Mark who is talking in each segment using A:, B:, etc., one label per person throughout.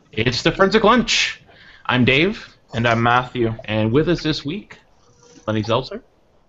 A: It's the Forensic Lunch. I'm Dave,
B: And I'm Matthew.
A: and with us this week, Lenny Zeltser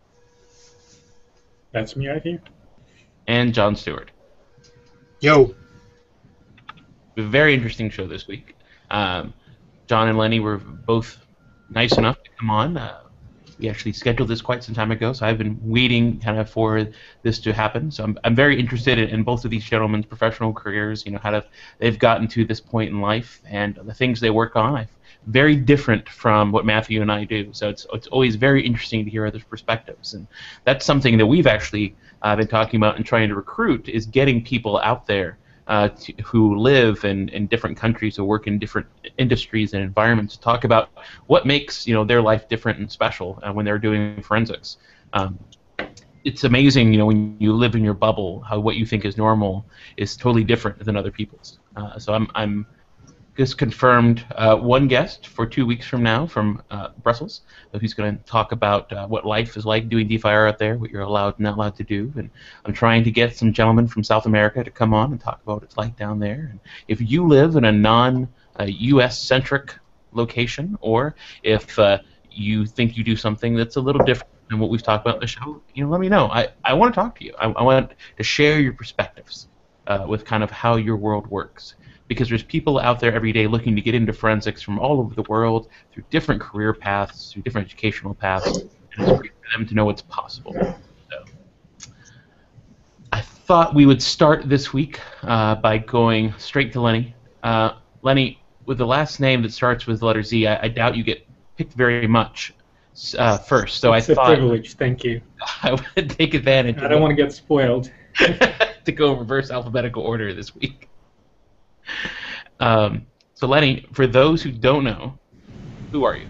C: That's me right here.
A: and Jon Stewart.
C: Yo.
A: A very interesting show this week. John and Lenny were both nice enough to come on. We actually scheduled this quite some time ago, so I've been waiting kind of for this to happen. So I'm very interested in both of these gentlemen's professional careers. You know, how they've gotten to this point in life and the things they work on. Very different from what Matthew and I do. So it's always very interesting to hear others' perspectives, and that's something that we've actually been talking about and trying to recruit is getting people out there who live in different countries or work in different industries and environments to talk about what makes their life different and special when they're doing forensics. It's amazing, when you live in your bubble, how what you think is normal is totally different than other people's. So I'm just confirmed one guest for 2 weeks from now from Brussels, who's going to talk about what life is like doing DFIR out there, what you're allowed and not allowed to do. And I'm trying to get some gentlemen from South America to come on and talk about what it's like down there. And if you live in a non-U.S.-centric location, or if you think you do something that's a little different than what we've talked about in the show, let me know. I want to talk to you. I want to share your perspectives with kind of how your world works. Because there's people out there every day looking to get into forensics from all over the world through different career paths, through different educational paths, and it's great for them to know what's possible. So, I thought we would start this week by going straight to Lenny. Lenny, with the last name that starts with the letter Z, I doubt you get picked very much first. So
C: It's
A: I
C: a
A: thought
C: privilege, thank you.
A: I would take advantage
C: I don't want to get spoiled.
A: to go in reverse alphabetical order this week. So Lenny, for those who don't know, who are you?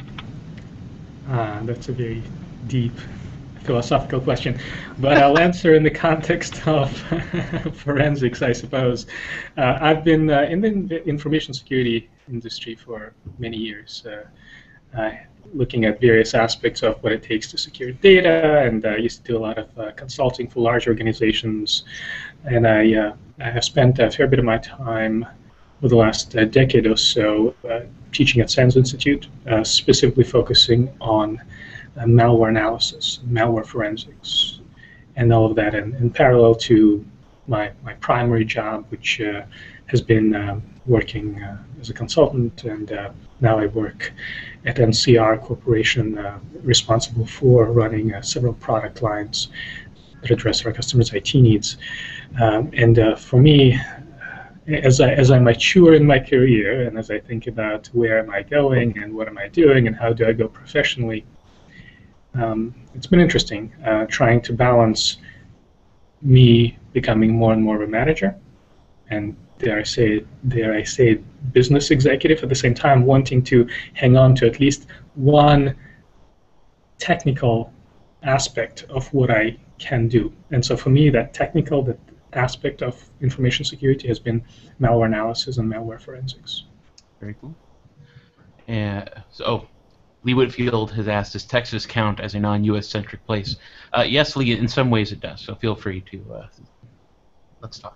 C: That's a very deep philosophical question, but I'll answer in the context of forensics, I suppose. I've been in the information security industry for many years, looking at various aspects of what it takes to secure data, and I used to do a lot of consulting for large organizations, and I have spent a fair bit of my time over the last decade or so teaching at SANS Institute, specifically focusing on malware analysis, malware forensics, and all of that in parallel to my primary job, which has been working as a consultant, and now I work at NCR Corporation, responsible for running several product lines that address our customers' IT needs. And for me, as I mature in my career and as I think about where am I going and what am I doing and how do I go professionally, it's been interesting trying to balance me becoming more and more of a manager and dare I say business executive, at the same time wanting to hang on to at least one technical aspect of what I can do. And so for me, that aspect of information security has been malware analysis and malware forensics.
A: Very cool. Lee Whitfield has asked, does Texas count as a non-U.S. centric place? Yes, Lee, in some ways it does, so feel free to let's talk.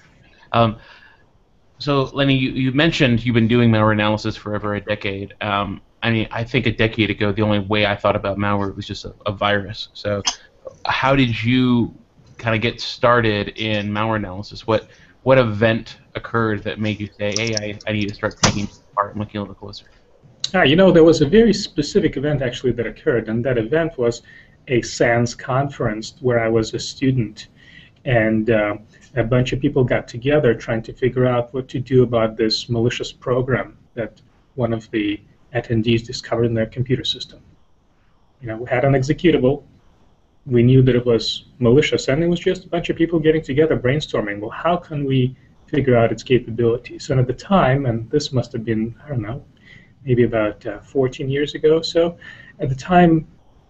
A: So, Lenny, you mentioned you've been doing malware analysis for over a decade. I think a decade ago, the only way I thought about malware was just a virus. So how did you kind of get started in malware analysis? What event occurred that made you say, hey, I need to start taking this apart and looking a little closer?
C: There was a very specific event actually that occurred, and that event was a SANS conference where I was a student, and a bunch of people got together trying to figure out what to do about this malicious program that one of the attendees discovered in their computer system. We had an executable. We knew that it was malicious, and it was just a bunch of people getting together brainstorming, well, how can we figure out its capabilities? And at the time, and this must have been, I don't know, maybe about 14 years ago or so, at the time,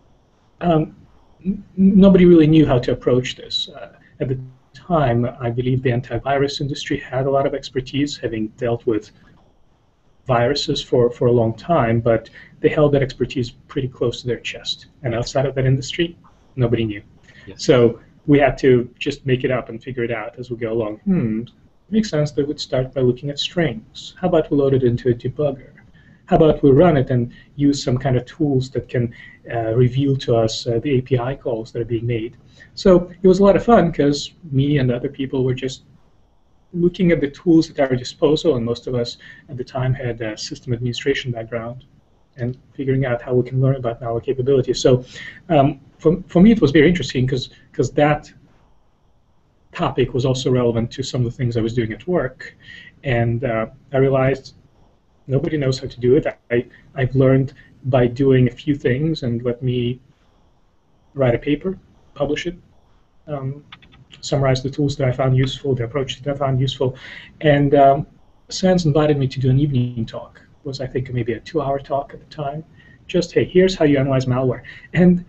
C: nobody really knew how to approach this. At the time, I believe the antivirus industry had a lot of expertise, having dealt with viruses for a long time, but they held that expertise pretty close to their chest. And outside of that industry, nobody knew. Yes. So we had to just make it up and figure it out as we go along. makes sense that we'd start by looking at strings. How about we load it into a debugger? How about we run it and use some kind of tools that can reveal to us the API calls that are being made? So it was a lot of fun because me and other people were just looking at the tools at our disposal, and most of us at the time had a system administration background, and figuring out how we can learn about malware capabilities. So for me, it was very interesting because that topic was also relevant to some of the things I was doing at work. And I realized nobody knows how to do it. I've learned by doing a few things, and let me write a paper, publish it, summarize the tools that I found useful, the approach that I found useful. And SANS invited me to do an evening talk. It was, I think, maybe a 2-hour talk at the time. Just, hey, here's how you analyze malware. And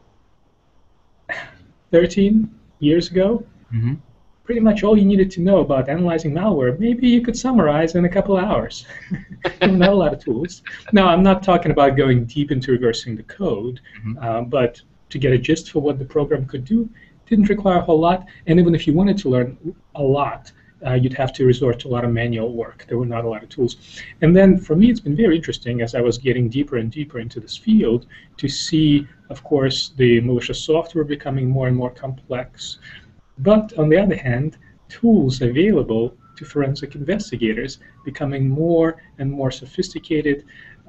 C: 13 years ago, pretty much all you needed to know about analyzing malware, maybe you could summarize in a couple of hours. Not a lot of tools. Now, I'm not talking about going deep into reversing the code, but to get a gist for what the program could do didn't require a whole lot. And even if you wanted to learn a lot, you'd have to resort to a lot of manual work. There were not a lot of tools. And then for me, it's been very interesting as I was getting deeper and deeper into this field to see, of course, the malicious software becoming more and more complex. But on the other hand, tools available to forensic investigators becoming more and more sophisticated,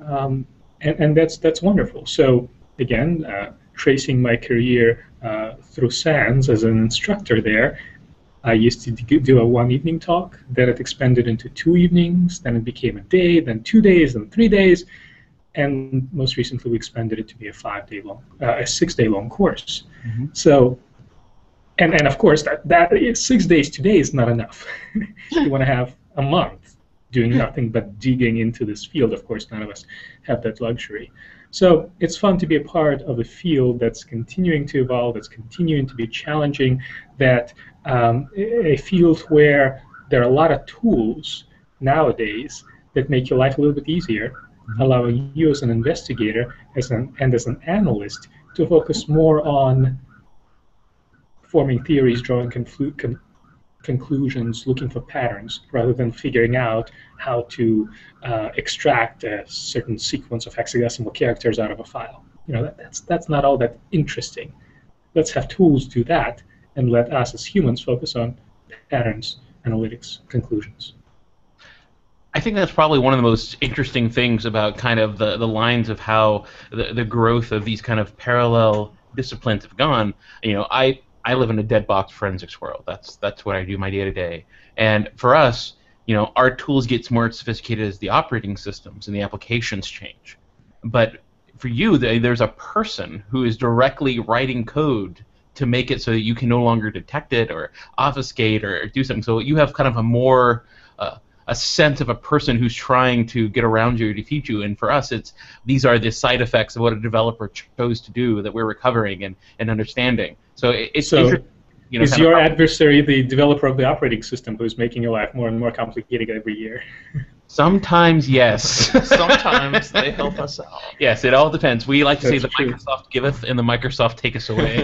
C: and that's wonderful. So again, tracing my career through SANS as an instructor there, I used to do a 1 evening talk, then it expanded into 2 evenings, then it became a day, then 2 days, then 3 days, and most recently we expanded it to be a 6-day long course. So. And of course, that 6 days today is not enough. You want to have a month doing nothing but digging into this field. Of course, none of us have that luxury. So it's fun to be a part of a field that's continuing to evolve, that's continuing to be challenging, that a field where there are a lot of tools nowadays that make your life a little bit easier, allowing you as an investigator and as an analyst to focus more on forming theories, drawing conclusions, looking for patterns, rather than figuring out how to extract a certain sequence of hexadecimal characters out of a file. That's not all that interesting. Let's have tools do that, and let us as humans focus on patterns, analytics, conclusions.
A: I think that's probably one of the most interesting things about kind of the lines of how the growth of these kind of parallel disciplines have gone. I live in a dead box forensics world. That's what I do my day to day. And for us, our tools get more sophisticated as the operating systems and the applications change. But for you, there's a person who is directly writing code to make it so that you can no longer detect it or obfuscate or do something. So you have kind of a more a sense of a person who's trying to get around you or defeat you. And for us, these are the side effects of what a developer chose to do that we're recovering and understanding. So it's
C: is your adversary the developer of the operating system who's making your life more and more complicated every year?
A: Sometimes, yes.
B: Sometimes they help us out.
A: Yes, it all depends. We like to say
C: That's
A: the
C: true.
A: Microsoft giveth and the Microsoft taketh away.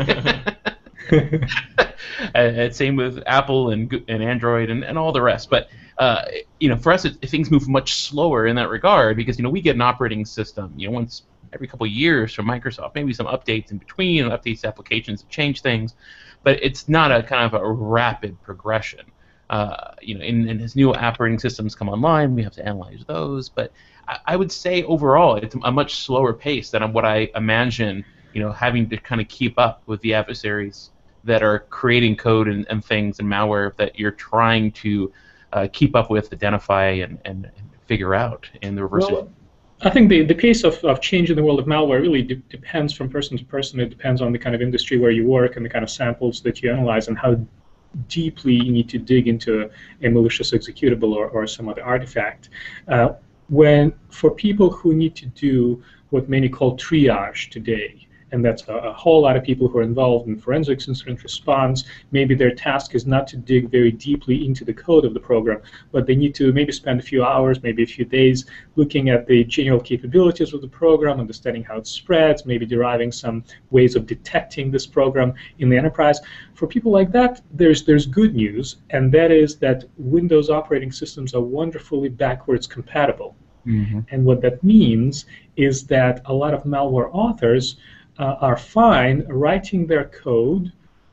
A: Same with Apple and Android and all the rest. But for us, things move much slower in that regard because we get an operating system once every couple of years from Microsoft, maybe some updates in between, updates to applications to change things, but it's not a kind of a rapid progression. And as new operating systems come online, we have to analyze those. But I would say overall, it's a much slower pace than what I imagine. Having to kind of keep up with the adversaries that are creating code and things and malware that you're trying to keep up with, identify, and figure out in the reverse.
C: Well, I think the pace of change in the world of malware really depends from person to person. It depends on the kind of industry where you work and the kind of samples that you analyze and how deeply you need to dig into a malicious executable or some other artifact. For people who need to do what many call triage today, and that's a whole lot of people who are involved in forensics incident response. Maybe their task is not to dig very deeply into the code of the program, but they need to maybe spend a few hours, maybe a few days, looking at the general capabilities of the program, understanding how it spreads, maybe deriving some ways of detecting this program in the enterprise. For people like that, there's good news, and that is that Windows operating systems are wonderfully backwards compatible.
A: Mm-hmm.
C: And what that means is that a lot of malware authors are fine writing their code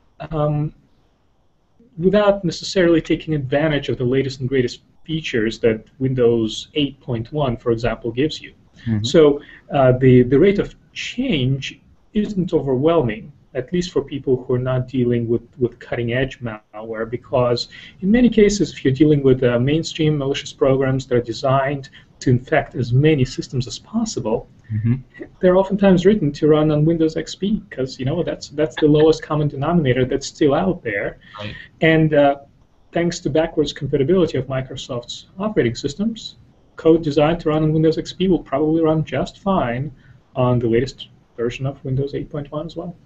C: without necessarily taking advantage of the latest and greatest features that Windows 8.1, for example, gives you.
A: Mm-hmm.
C: So the rate of change isn't overwhelming, at least for people who are not dealing with cutting-edge malware, because in many cases, if you're dealing with mainstream malicious programs that are designed to infect as many systems as possible,
A: Mm-hmm.
C: they're oftentimes written to run on Windows XP, because that's the lowest common denominator that's still out there.
A: Right.
C: And thanks to backwards compatibility of Microsoft's operating systems, code designed to run on Windows XP will probably run just fine on the latest version of Windows 8.1 as well.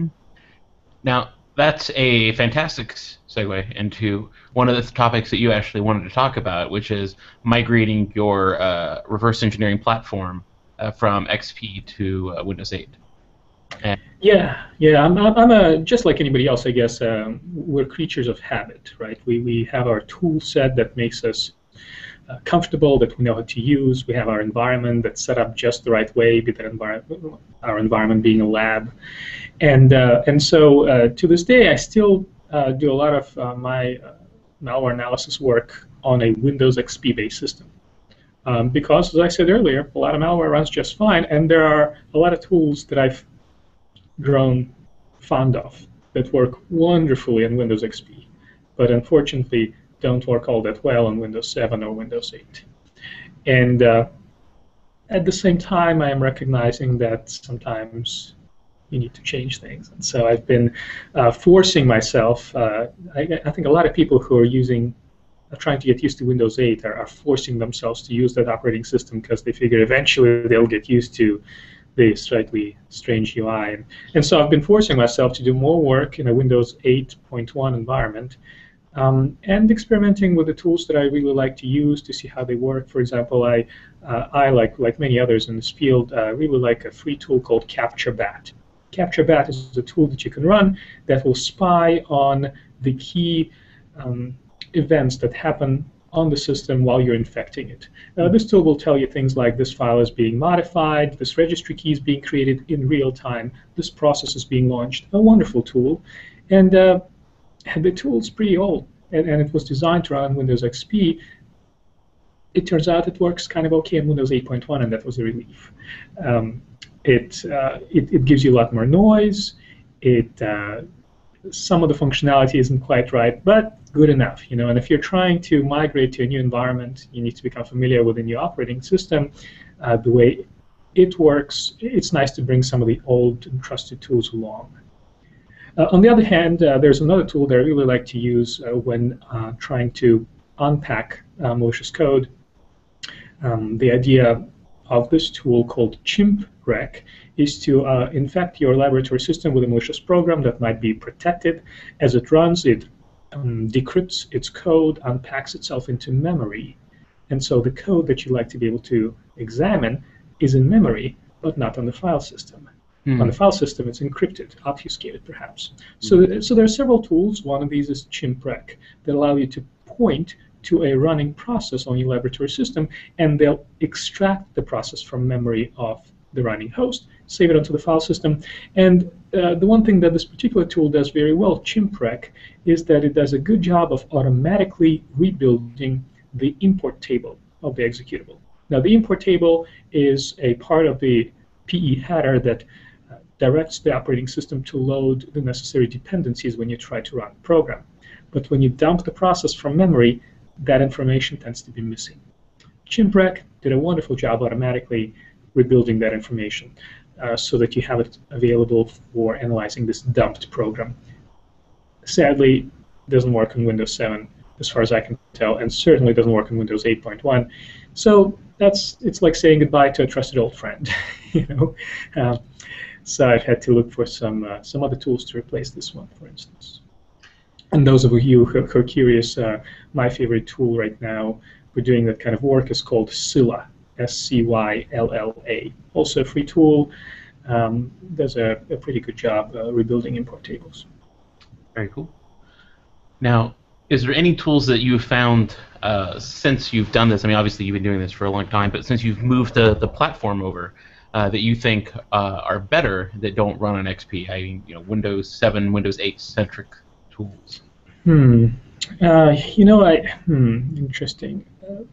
A: Now, that's a fantastic segue into one of the topics that you actually wanted to talk about, which is migrating your reverse engineering platform from XP to Windows 8. And
C: Yeah. I'm just like anybody else, I guess. We're creatures of habit, right? We have our tool set that makes us comfortable, that we know how to use. We have our environment that's set up just the right way, be that our environment being a lab. And so to this day, I still do a lot of my malware analysis work on a Windows XP-based system. Because, as I said earlier, a lot of malware runs just fine, and there are a lot of tools that I've grown fond of that work wonderfully on Windows XP, but unfortunately don't work all that well on Windows 7 or Windows 8. And at the same time, I am recognizing that sometimes you need to change things. And so I've been forcing myself. I think a lot of people who are trying to get used to Windows 8 are forcing themselves to use that operating system because they figure eventually they'll get used to the slightly strange UI. And so I've been forcing myself to do more work in a Windows 8.1 environment and experimenting with the tools that I really like to use to see how they work. For example, I like many others in this field, really like a free tool called CaptureBat. CaptureBat is a tool that you can run that will spy on the key events that happen on the system while you're infecting it. This tool will tell you things like this file is being modified, this registry key is being created in real time, this process is being launched. A wonderful tool. And the tool's pretty old, and it was designed to run on Windows XP. It turns out it works kind of okay on Windows 8.1, and that was a relief. It gives you a lot more noise. Some of the functionality isn't quite right, but good enough, And if you're trying to migrate to a new environment, you need to become familiar with the new operating system, the way it works. It's nice to bring some of the old and trusted tools along. On the other hand, there's another tool that I really like to use when trying to unpack malicious code. The idea of this tool called chimp-rec is to infect your laboratory system with a malicious program that might be protected. As it runs, it decrypts its code, unpacks itself into memory. And so the code that you like to be able to examine is in memory, but not on the file system. On the file system, it's encrypted, obfuscated perhaps. So there are several tools. One of these is chimp-rec that allow you to point to a running process on your laboratory system, and they'll extract the process from memory of the running host, save it onto the file system. And the one thing that this particular tool does very well, chimp-rec, is that it does a good job of automatically rebuilding the import table of the executable. Now, the import table is a part of the PE header that directs the operating system to load the necessary dependencies when you try to run the program. But when you dump the process from memory, that information tends to be missing. Chimp-rec did a wonderful job automatically rebuilding that information so that you have it available for analyzing this dumped program. Sadly, it doesn't work on Windows 7 as far as I can tell, and certainly doesn't work on Windows 8.1. So it's like saying goodbye to a trusted old friend, So I've had to look for some other tools to replace this one, for instance. And those of you who are curious, my favorite tool right now for doing that kind of work is called Scylla, Scylla. Also a free tool. Does a pretty good job rebuilding import tables.
A: Very cool. Now, is there any tools that you've found since you've done this? I mean, obviously you've been doing this for a long time, but since you've moved the platform over, that you think are better that don't run on XP? I mean, Windows 7, Windows 8 centric tools.
C: Interesting.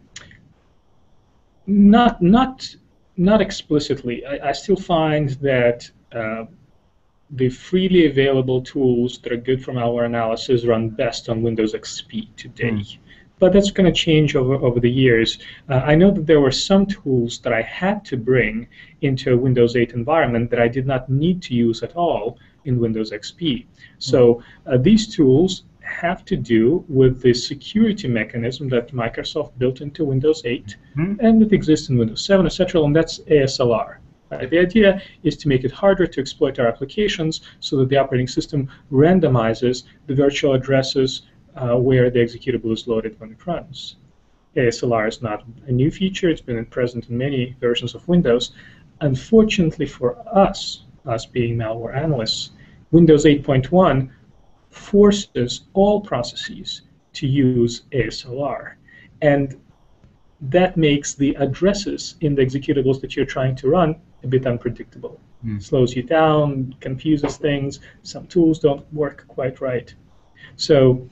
C: Not explicitly. I still find that the freely available tools that are good for malware analysis run best on Windows XP today. But that's going to change over the years. I know that there were some tools that I had to bring into a Windows 8 environment that I did not need to use at all in Windows XP. So these tools have to do with the security mechanism that Microsoft built into Windows 8 and that exists in Windows 7, etc., and that's ASLR. The idea is to make it harder to exploit our applications so that the operating system randomizes the virtual addresses where the executable is loaded when it runs. ASLR is not a new feature. It's been present in many versions of Windows. Unfortunately for us being malware analysts, Windows 8.1 forces all processes to use ASLR. And that makes the addresses in the executables that you're trying to run a bit unpredictable. Slows you down, confuses things. Some tools don't work quite right. So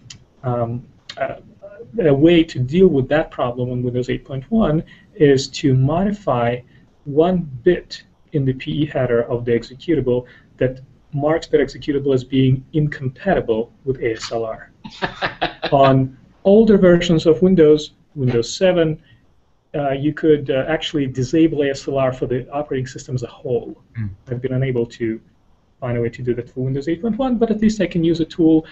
C: a way to deal with that problem in Windows 8.1 is to modify one bit in the PE header of the executable that marks that executable as being incompatible with ASLR. On older versions of Windows, Windows 7, you could actually disable ASLR for the operating system as a whole. I've been unable to find a way to do that for Windows 8.1, but at least I can use a tool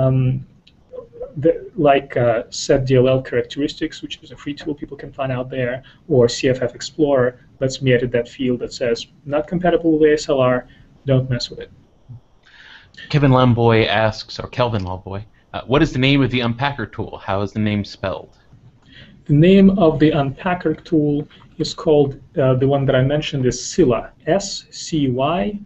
C: like setDLL characteristics, which is a free tool people can find out there, or CFF Explorer lets me edit that field that says not compatible with ASLR, don't mess with it.
A: Kelvin Lamboy asks, what is the name of the Unpacker tool? How is the name spelled?
C: The name of the Unpacker tool is called, the one that I mentioned is Scylla, Scylla.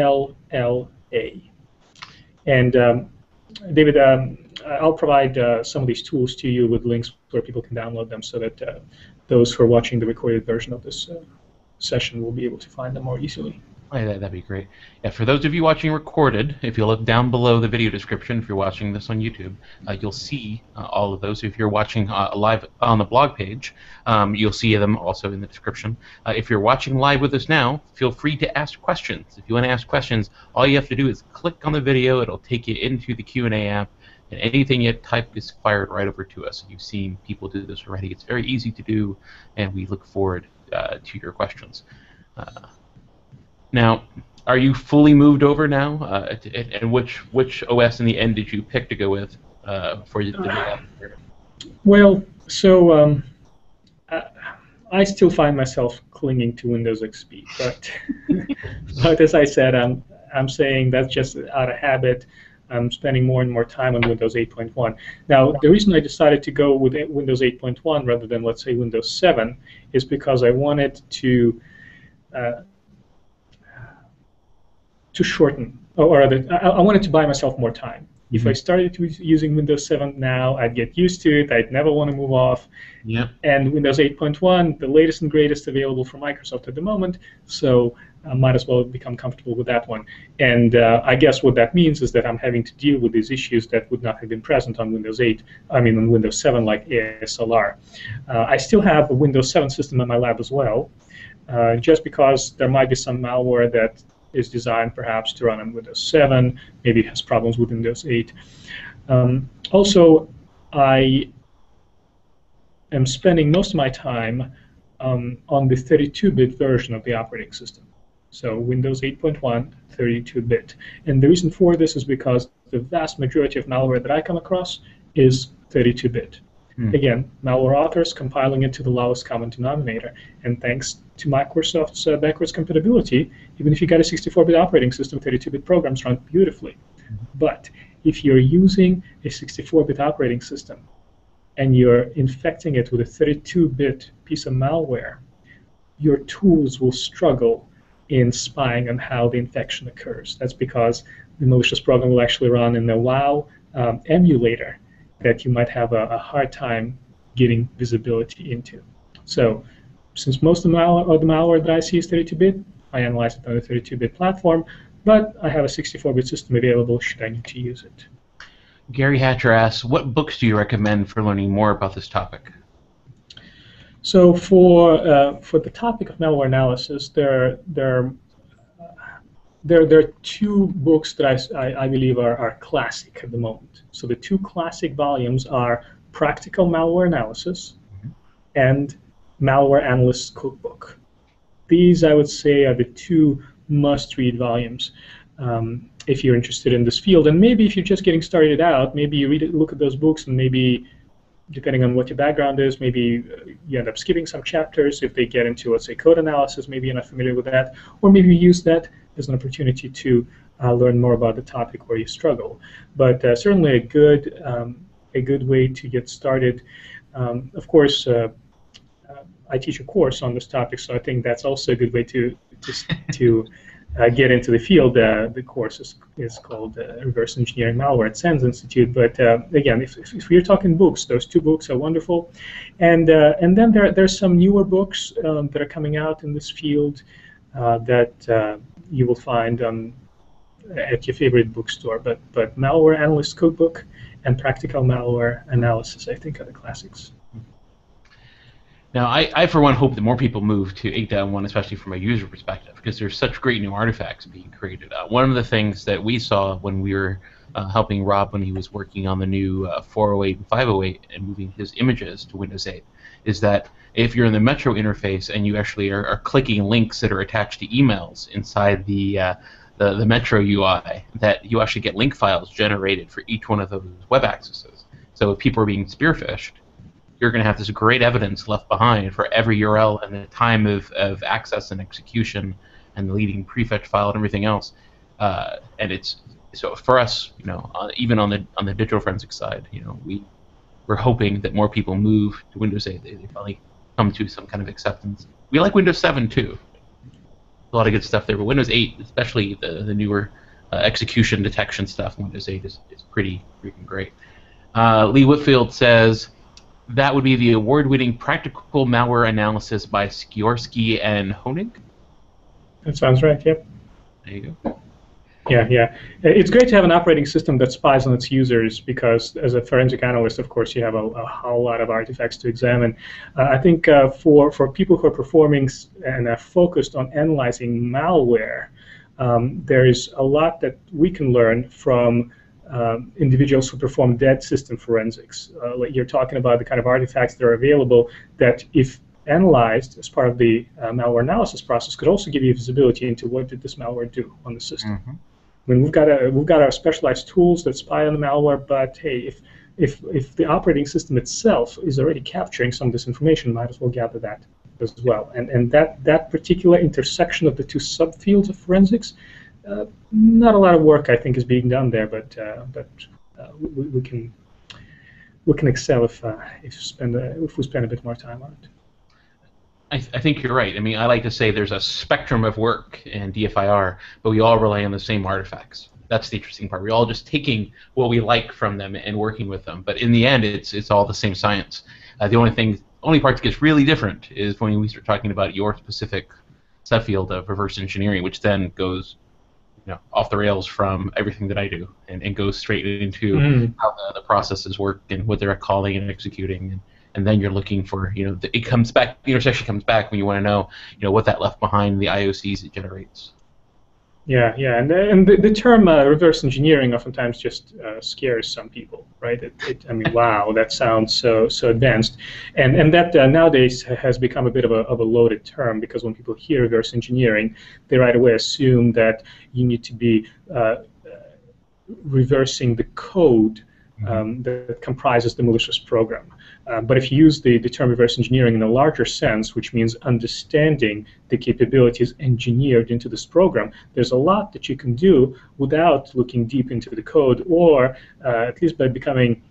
C: And David, I'll provide some of these tools to you with links where people can download them so that those who are watching the recorded version of this session will be able to find them more easily.
A: Oh, that'd be great. Yeah, for those of you watching recorded, if you look down below the video description, if you're watching this on YouTube, you'll see all of those. If you're watching live on the blog page, you'll see them also in the description. If you're watching live with us now, feel free to ask questions. If you want to ask questions, all you have to do is click on the video. It'll take you into the Q&A app, and anything you type is fired right over to us. You've seen people do this already. It's very easy to do, and we look forward to your questions. Now, are you fully moved over now? And which OS in the end did you pick to go with for the new?
C: Well, so I still find myself clinging to Windows XP, but as I said, I'm saying that's just out of habit. I'm spending more and more time on Windows 8.1. Now, the reason I decided to go with Windows 8.1 rather than, let's say, Windows 7 is because I wanted to shorten, or rather, I wanted to buy myself more time. If I started using Windows 7 now, I'd get used to it. I'd never want to move off. And Windows 8.1, the latest and greatest available from Microsoft at the moment, so I might as well become comfortable with that one. And I guess what that means is that I'm having to deal with these issues that would not have been present on Windows 8, on Windows 7, like ASLR. I still have a Windows 7 system in my lab as well, just because there might be some malware that is designed perhaps to run on Windows 7, maybe it has problems with Windows 8. Also, I am spending most of my time on the 32-bit version of the operating system. So Windows 8.1, 32-bit. And the reason for this is because the vast majority of malware that I come across is 32-bit. Again, malware authors compiling it to the lowest common denominator. And thanks to Microsoft's backwards compatibility, even if you got a 64-bit operating system, 32-bit programs run beautifully. But if you're using a 64-bit operating system and you're infecting it with a 32-bit piece of malware, your tools will struggle in spying on how the infection occurs. That's because the malicious program will actually run in the WoW emulator that you might have a hard time getting visibility into. So since most of the malware that I see is 32-bit, I analyze it on a 32-bit platform, but I have a 64-bit system available should I need to use it.
A: Gary Hatcher asks, what books do you recommend for learning more about this topic?
C: So for the topic of malware analysis, there are two books that I believe are classic at the moment. So the two classic volumes are Practical Malware Analysis and Malware Analyst's Cookbook. These, I would say, are the two must-read volumes if you're interested in this field. And maybe if you're just getting started out, maybe you look at those books and maybe, depending on what your background is, maybe you end up skipping some chapters. If they get into, let's say, code analysis, maybe you're not familiar with that. Or maybe you use that as an opportunity to learn more about the topic where you struggle. But certainly a good way to get started. Of course, I teach a course on this topic, so I think that's also a good way to get into the field. The course is called Reverse Engineering Malware at SANS Institute. But again, if we're talking books, those two books are wonderful. And then there's some newer books that are coming out in this field that you will find at your favorite bookstore. But Malware Analyst's Cookbook and Practical Malware Analysis, I think, are the classics.
A: Now, I for one, hope that more people move to 8.1, especially from a user perspective, because there's such great new artifacts being created. One of the things that we saw when we were helping Rob when he was working on the new 408 and 508 and moving his images to Windows 8 is that if you're in the Metro interface and you actually are clicking links that are attached to emails inside the Metro UI, that you actually get link files generated for each one of those web accesses. So if people are being spearphished, you're going to have this great evidence left behind for every URL and the time of access and execution and the leading prefetch file and everything else. And it's so for us, even on the digital forensics side, we're hoping that more people move to Windows 8. They finally come to some kind of acceptance. We like Windows 7 too. A lot of good stuff there, but Windows 8, especially the newer execution detection stuff, Windows 8 is pretty freaking great. Lee Whitfield says, that would be the award-winning Practical Malware Analysis by Skiorsky and Honig?
C: That sounds right, yep.
A: There you go.
C: Yeah. It's great to have an operating system that spies on its users because as a forensic analyst, of course, you have a whole lot of artifacts to examine. I think for people who are performing and are focused on analyzing malware, there is a lot that we can learn from individuals who perform dead system forensics. Like you're talking about the kind of artifacts that are available that, if analyzed as part of the malware analysis process, could also give you visibility into what did this malware do on the system.
A: Mm-hmm.
C: I mean, we've got our specialized tools that spy on the malware, but hey, if the operating system itself is already capturing some of this information, might as well gather that as well. And that particular intersection of the two subfields of forensics. Not a lot of work, I think, is being done there, but we can excel if we spend a bit more time on it.
A: I think you're right. I mean, I like to say there's a spectrum of work in DFIR, but we all rely on the same artifacts. That's the interesting part. We're all just taking what we like from them and working with them. But in the end, it's all the same science. The only part that gets really different is when we start talking about your specific subfield of reverse engineering, which then goes off the rails from everything that I do and goes straight into how the processes work and what they're calling and executing. And then you're looking for, it comes back, the intersection comes back when you want to know, what that left behind, the IOCs it generates. Yeah,
C: and the term reverse engineering oftentimes just scares some people, right? I mean, wow, that sounds so advanced, and that nowadays has become a bit of a loaded term, because when people hear reverse engineering, they right away assume that you need to be reversing the code that comprises the malicious program. But if you use the term reverse engineering in a larger sense, which means understanding the capabilities engineered into this program, there's a lot that you can do without looking deep into the code, or at least by becoming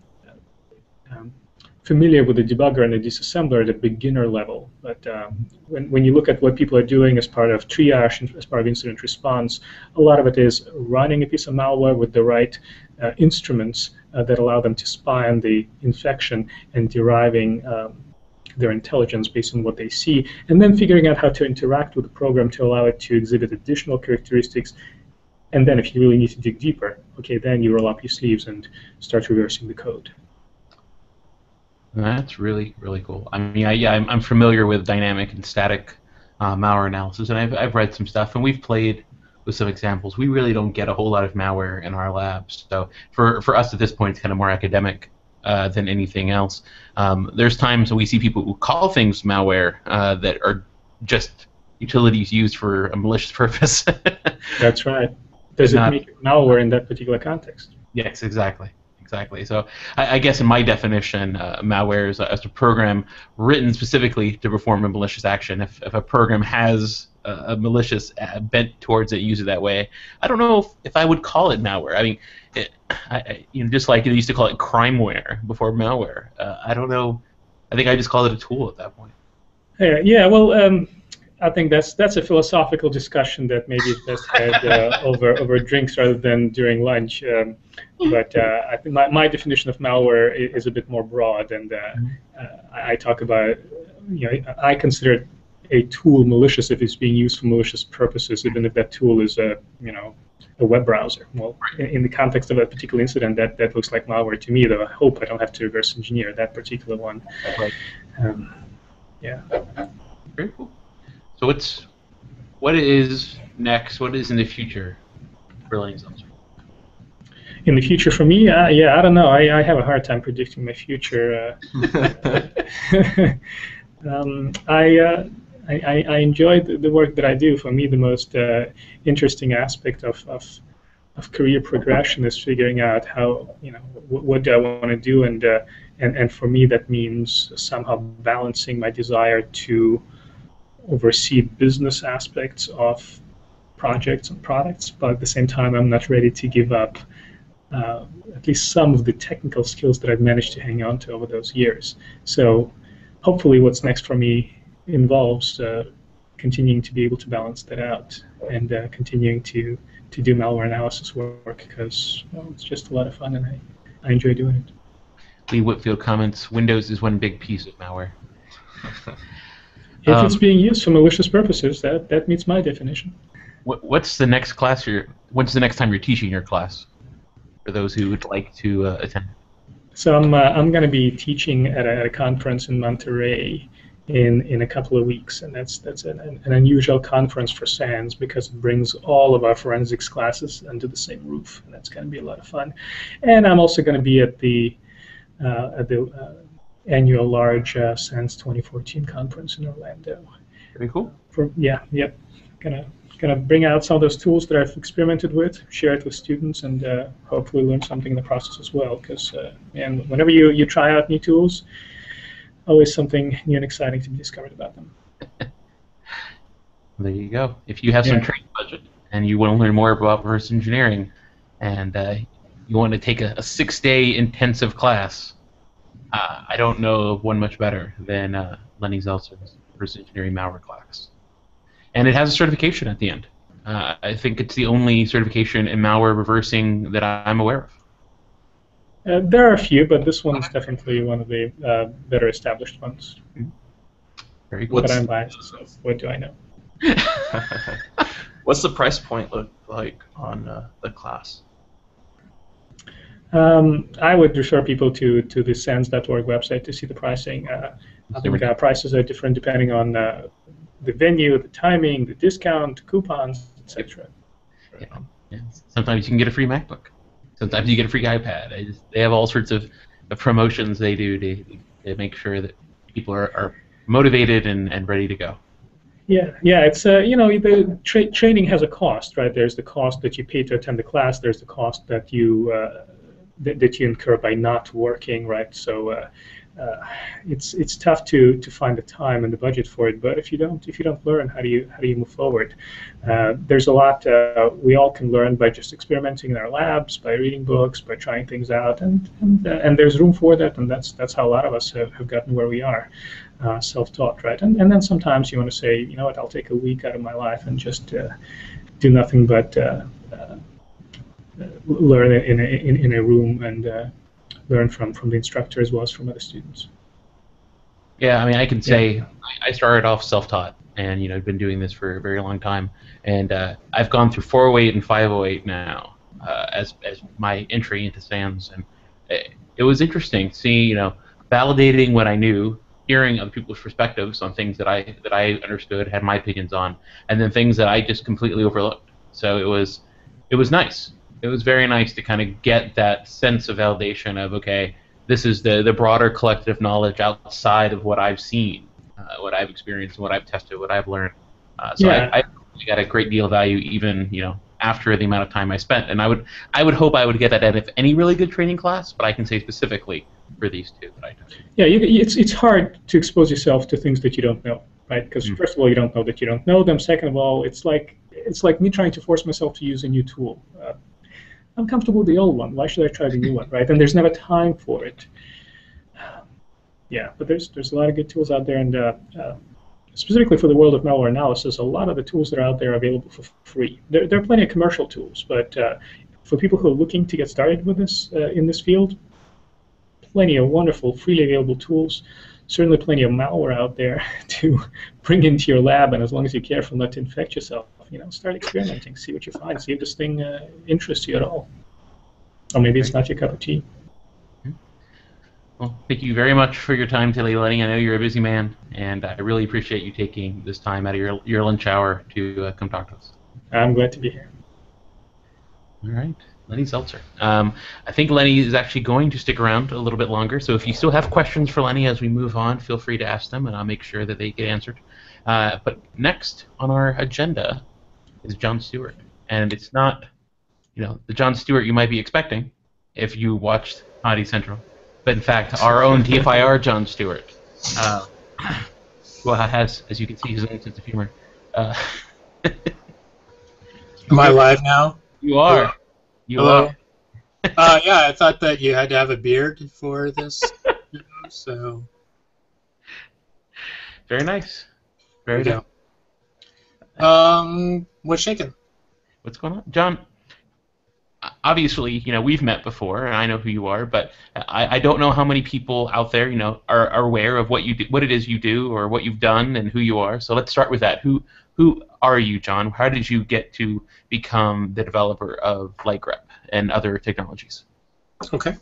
C: familiar with the debugger and the disassembler at a beginner level. But when you look at what people are doing as part of triage, as part of incident response, a lot of it is running a piece of malware with the right instruments that allow them to spy on the infection and deriving their intelligence based on what they see, and then figuring out how to interact with the program to allow it to exhibit additional characteristics. And then if you really need to dig deeper, okay, then you roll up your sleeves and start reversing the code.
A: That's really, really cool. I mean, I'm familiar with dynamic and static malware analysis, and I've read some stuff, and we've played with some examples. We really don't get a whole lot of malware in our labs. So for us at this point, it's kind of more academic than anything else. There's times when we see people who call things malware that are just utilities used for a malicious purpose.
C: That's right. Does it make it malware in that particular context?
A: Yes, exactly. Exactly. So I guess in my definition, malware is a program written specifically to perform a malicious action. If a program has a malicious bent towards it, use it that way, I don't know if I would call it malware. I mean, just like they used to call it crimeware before malware. I don't know. I think I just called it a tool at that point.
C: Yeah. Well, I think that's a philosophical discussion that maybe is best had over drinks rather than during lunch. But I think my definition of malware is a bit more broad, and I talk about, I consider a tool malicious if it's being used for malicious purposes, even if that tool is a web browser. Well, in the context of a particular incident, that looks like malware to me, though I hope I don't have to reverse engineer that particular one.
A: Right.
C: Yeah.
A: Very cool. So what is next? What is in the future for Lenny Zeltser?
C: In the future for me, yeah, I don't know. I have a hard time predicting my future. I enjoy the work that I do. For me, the most interesting aspect of career progression is figuring out how, what do I want to do, and for me that means somehow balancing my desire to oversee business aspects of projects and products, but at the same time I'm not ready to give up at least some of the technical skills that I've managed to hang on to over those years. So hopefully what's next for me involves continuing to be able to balance that out and continuing to do malware analysis work, because it's just a lot of fun and I enjoy doing it.
A: Lee Whitfield comments, Windows is one big piece of malware.
C: If it's being used for malicious purposes, that meets my definition.
A: What's the next class when's the next time you're teaching your class, for those who would like to attend?
C: So I'm going to be teaching at a conference in Monterey in a couple of weeks, and that's an unusual conference for SANS because it brings all of our forensics classes under the same roof, and that's going to be a lot of fun. And I'm also going to be at the annual large SANS 2014 conference in Orlando.
A: Very cool.
C: Gonna bring out some of those tools that I've experimented with, share it with students, and hopefully learn something in the process as well. Because whenever you try out new tools, always something new and exciting to be discovered about them.
A: There you go. If you have some training budget and you want to learn more about reverse engineering, and you want to take a 6-day intensive class, I don't know of one much better than Lenny Zeltser's reverse engineering malware class. And it has a certification at the end. I think it's the only certification in malware reversing that I'm aware of.
C: There are a few, but this one is definitely one of the better established ones.
A: Very cool.
C: But I'm biased, so what do I know?
B: What's the price point look like on the class?
C: I would refer people to the SANS.org website to see the pricing. I think prices are different depending on the venue, the timing, the discount, coupons, etc.
A: Yeah. Sometimes you can get a free MacBook. Sometimes you get a free iPad. They have all sorts of promotions they do to make sure that people are motivated and ready to go.
C: Yeah. It's the training has a cost, right? There's the cost that you pay to attend the class. There's the cost that you incur by not working, right? So it's tough to find the time and the budget for it. But if you don't learn, how do you move forward? There's a lot we all can learn by just experimenting in our labs, by reading books, by trying things out, and there's room for that, and that's how a lot of us have gotten where we are, self-taught, right? And then sometimes you want to say, you know what, I'll take a week out of my life and just do nothing but learn in a room and learn from the instructor as well as from other students.
A: Yeah, I mean, I can say I started off self-taught, and I've been doing this for a very long time, and I've gone through 408 and 508 now as my entry into SANS, and it was interesting seeing, validating what I knew, hearing other people's perspectives on things that I understood, had my opinions on, and then things that I just completely overlooked. So it was nice. It was very nice to kind of get that sense of validation of, okay, this is the broader collective knowledge outside of what I've seen, what I've experienced, what I've tested, what I've learned. I got a great deal of value even, after the amount of time I spent. And I would hope I would get that out of any really good training class, but I can say specifically for these two that I took.
C: Yeah, it's hard to expose yourself to things that you don't know, right? Because first of all, you don't know that you don't know them. Second of all, it's like me trying to force myself to use a new tool. I'm comfortable with the old one. Why should I try the new one, right? And there's never time for it. Yeah, but there's a lot of good tools out there, and specifically for the world of malware analysis, a lot of the tools that are out there are available for free. There are plenty of commercial tools, but for people who are looking to get started with this in this field, plenty of wonderful freely available tools. Certainly plenty of malware out there to bring into your lab, and as long as you're careful not to infect yourself, start experimenting, see what you find, see if this thing interests you at all. Or maybe it's not your cup of tea.
A: Well, thank you very much for your time today, Lenny. I know you're a busy man, and I really appreciate you taking this time out of your lunch hour to come talk to us.
C: I'm glad to be here.
A: All right. Lenny Zeltser. I think Lenny is actually going to stick around a little bit longer, so if you still have questions for Lenny as we move on, feel free to ask them, and I'll make sure that they get answered. But next on our agenda is Jon Stewart, and it's not, the Jon Stewart you might be expecting if you watched Comedy Central, but in fact our own TFIR Jon Stewart, who has, as you can see, his own sense of humor.
D: Am I live now?
A: You are. You
D: Hello?
A: are.
D: Yeah, I thought that you had to have a beard for this, so.
A: Very nice. Very
D: good. What's shaking?
A: What's going on, John? Obviously, we've met before, and I know who you are, but I don't know how many people out there, are aware of what you do, what it is you do, or what you've done, and who you are. So let's start with that. Who are you, John? How did you get to become the developer of Lightgrep and other technologies?
D: Okay.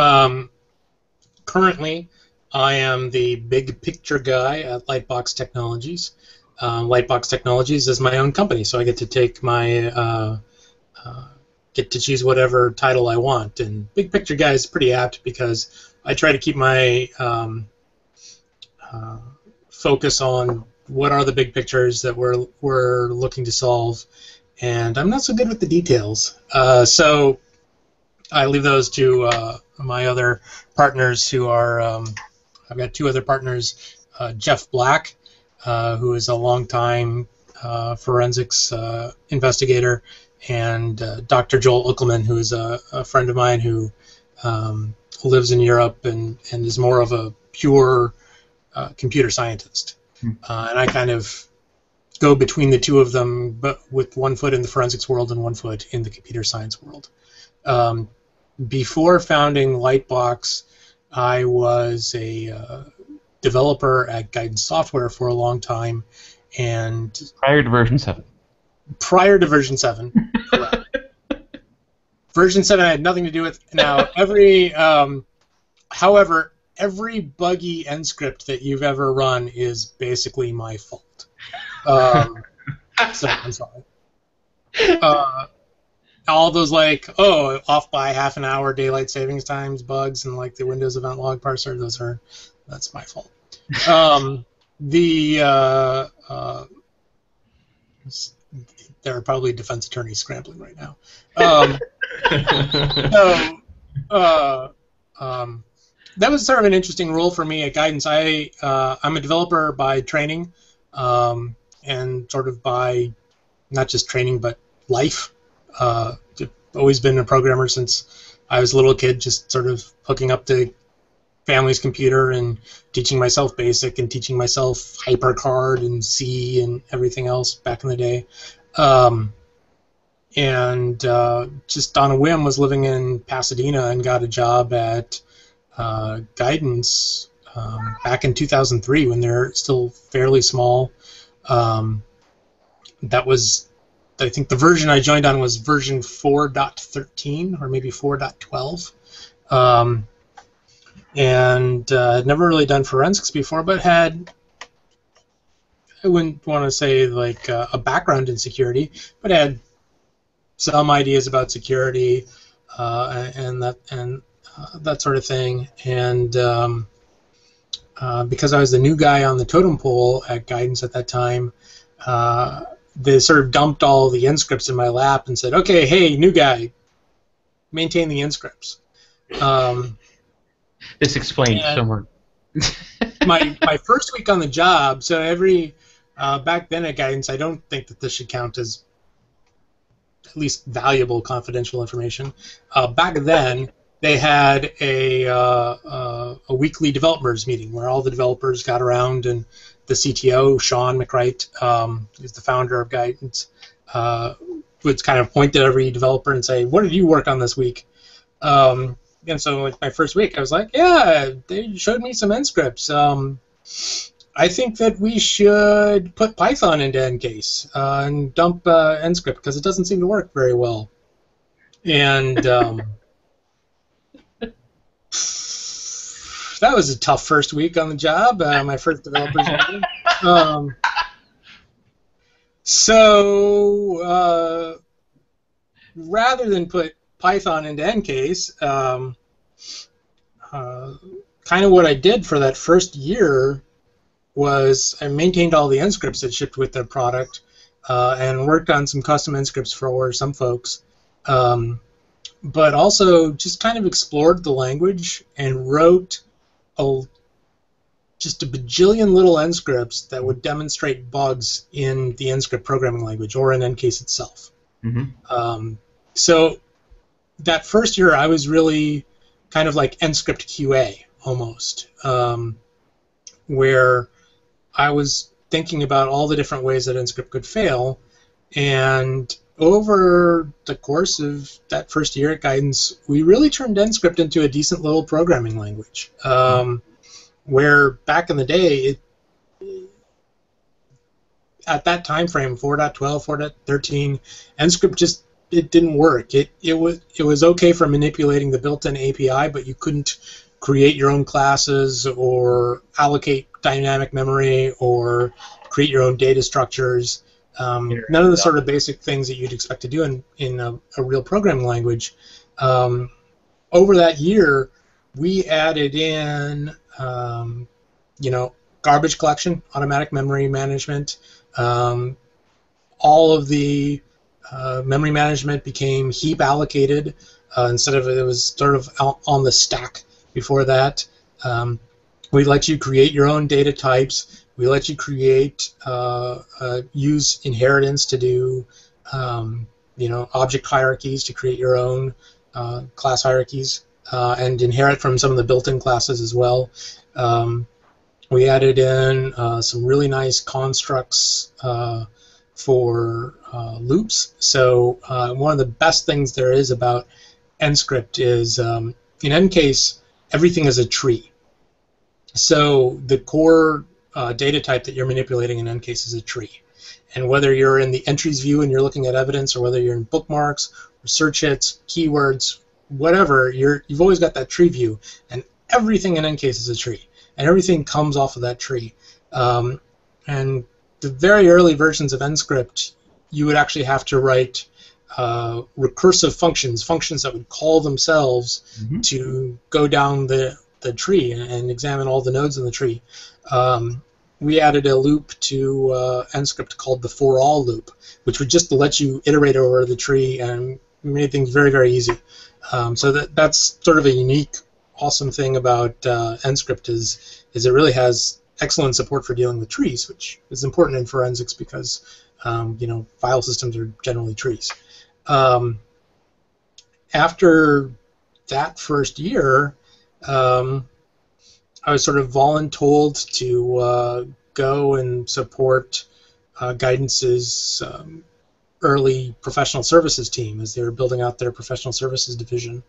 D: Currently, I am the big picture guy at Lightbox Technologies. Lightbox Technologies is my own company, so I get to take my get to choose whatever title I want. And big picture guy is pretty apt because I try to keep my focus on what are the big pictures that we're looking to solve, and I'm not so good with the details. So I leave those to my other partners who are, I've got two other partners, Jeff Black, who is a longtime forensics investigator, and Dr. Joel Uckelman, who is a friend of mine who lives in Europe and is more of a pure computer scientist. And I kind of go between the two of them, but with one foot in the forensics world and one foot in the computer science world. Before founding Lightbox, I was a developer at Guidance Software for a long time, and
A: prior to version 7.
D: Prior to version 7, correct. Version 7 I had nothing to do with. Now, however, every buggy end script that you've ever run is basically my fault. So I'm sorry. All those off by half an hour daylight savings times bugs and the Windows event log parser, that's my fault. There are probably defense attorneys scrambling right now. that was sort of an interesting role for me at Guidance. I'm a developer by training, and sort of by not just training but life. I've always been a programmer since I was a little kid, just sort of hooking up to family's computer and teaching myself BASIC and teaching myself HyperCard and C and everything else back in the day. And just on a whim was living in Pasadena and got a job at Guidance back in 2003 when they're still fairly small. That was, I think the version I joined on was version 4.13 or maybe 4.12. And had never really done forensics before, but had, I wouldn't want to say like a background in security, but had some ideas about security and that sort of thing. And because I was the new guy on the totem pole at Guidance at that time, they sort of dumped all the n-scripts in my lap and said, "Okay, hey, new guy, maintain the n-scripts."
A: This explains so much.
D: my first week on the job, so every back then at Guidance, I don't think that this should count as at least valuable confidential information. Back then, they had a weekly developers meeting where all the developers got around, and the CTO, Sean McWright, who's the founder of Guidance, would kind of point at every developer and say, "What did you work on this week?" And so like my first week, I was like, "Yeah, they showed me some n-scripts. I think that we should put Python into ncase and dump n-script because it doesn't seem to work very well." And that was a tough first week on the job, my first developer's meeting. So rather than put Python into ncase, kind of what I did for that first year was I maintained all the n-scripts that shipped with their product and worked on some custom n-scripts for some folks, but also just kind of explored the language and wrote just a bajillion little n-scripts that would demonstrate bugs in the n-script programming language or in ncase itself. Mm-hmm. So that first year I was really kind of like n-script QA almost, where I was thinking about all the different ways that n-script could fail, and over the course of that first year at Guidance, we really turned n-script into a decent little programming language, where back in the day, at that time frame, 4.12, 4.13, n-script just it didn't work. It was okay for manipulating the built-in API, but you couldn't create your own classes or allocate dynamic memory or create your own data structures. None of the sort of basic things that you'd expect to do in a real programming language. Over that year, we added in, garbage collection, automatic memory management. All of the memory management became heap allocated instead of it was sort of on the stack before that. We let you create your own data types. We let you create, use inheritance to do, object hierarchies to create your own class hierarchies and inherit from some of the built-in classes as well. We added in some really nice constructs for loops. So one of the best things there is about n-script is in ncase, everything is a tree. So the core data type that you're manipulating in ncase is a tree. And whether you're in the entries view and you're looking at evidence, or whether you're in bookmarks, or search hits, keywords, whatever, you've always got that tree view. And everything in ncase is a tree. And everything comes off of that tree. And the very early versions of n-script, you would actually have to write recursive functions that would call themselves to go down the tree and examine all the nodes in the tree. We added a loop to n-script called the for all loop, which would just let you iterate over the tree and made things very, very easy. So that's sort of a unique awesome thing about NScript is it really has excellent support for dealing with trees, which is important in forensics because file systems are generally trees. After that first year, I was sort of voluntold to go and support Guidance's early professional services team as they were building out their professional services division.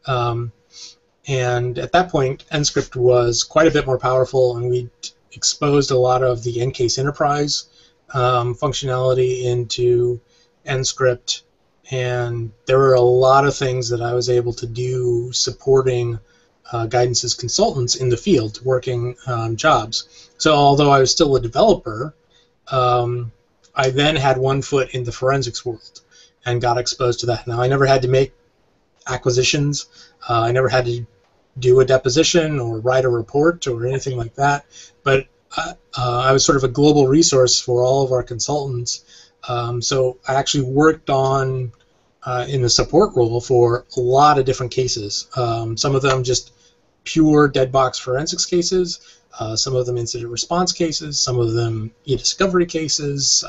D: And at that point, NScript was quite a bit more powerful, and we exposed a lot of the Ncase Enterprise functionality into NScript, and there were a lot of things that I was able to do supporting Guidance's consultants in the field working on jobs. So although I was still a developer, I then had one foot in the forensics world and got exposed to that. Now, I never had to make acquisitions. I never had to do a deposition or write a report or anything like that, but I was sort of a global resource for all of our consultants. So I actually worked on in the support role for a lot of different cases. Some of them just pure dead box forensics cases, some of them incident response cases, some of them e-discovery cases,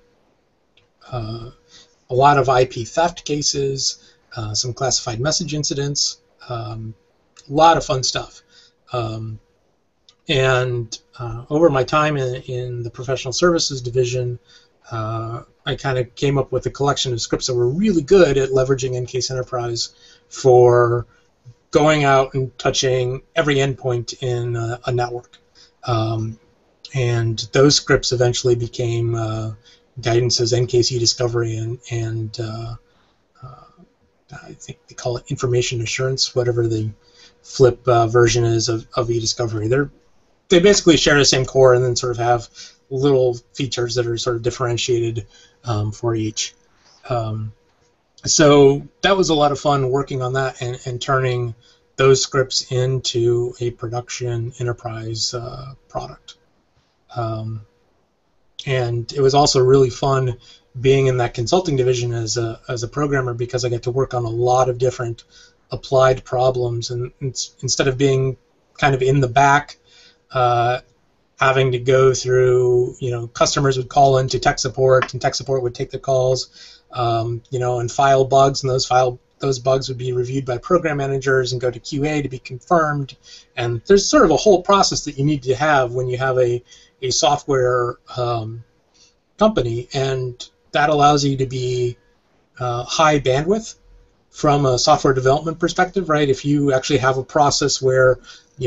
D: a lot of IP theft cases, some classified message incidents, a lot of fun stuff. And over my time in the professional services division, I kind of came up with a collection of scripts that were really good at leveraging Ncase Enterprise for going out and touching every endpoint in a network. And those scripts eventually became Guidance's Ncase e-discovery and I think they call it information assurance, whatever the flip version is of e-discovery. They basically share the same core and then sort of have little features that are sort of differentiated for each. So that was a lot of fun working on that and turning those scripts into a production enterprise product. And it was also really fun being in that consulting division as a programmer because I got to work on a lot of different applied problems, and instead of being kind of in the back having to go through, customers would call into tech support, and tech support would take the calls, and file bugs, and those bugs would be reviewed by program managers and go to QA to be confirmed. And there's sort of a whole process that you need to have when you have a software company, and that allows you to be high bandwidth from a software development perspective, right? If you actually have a process where,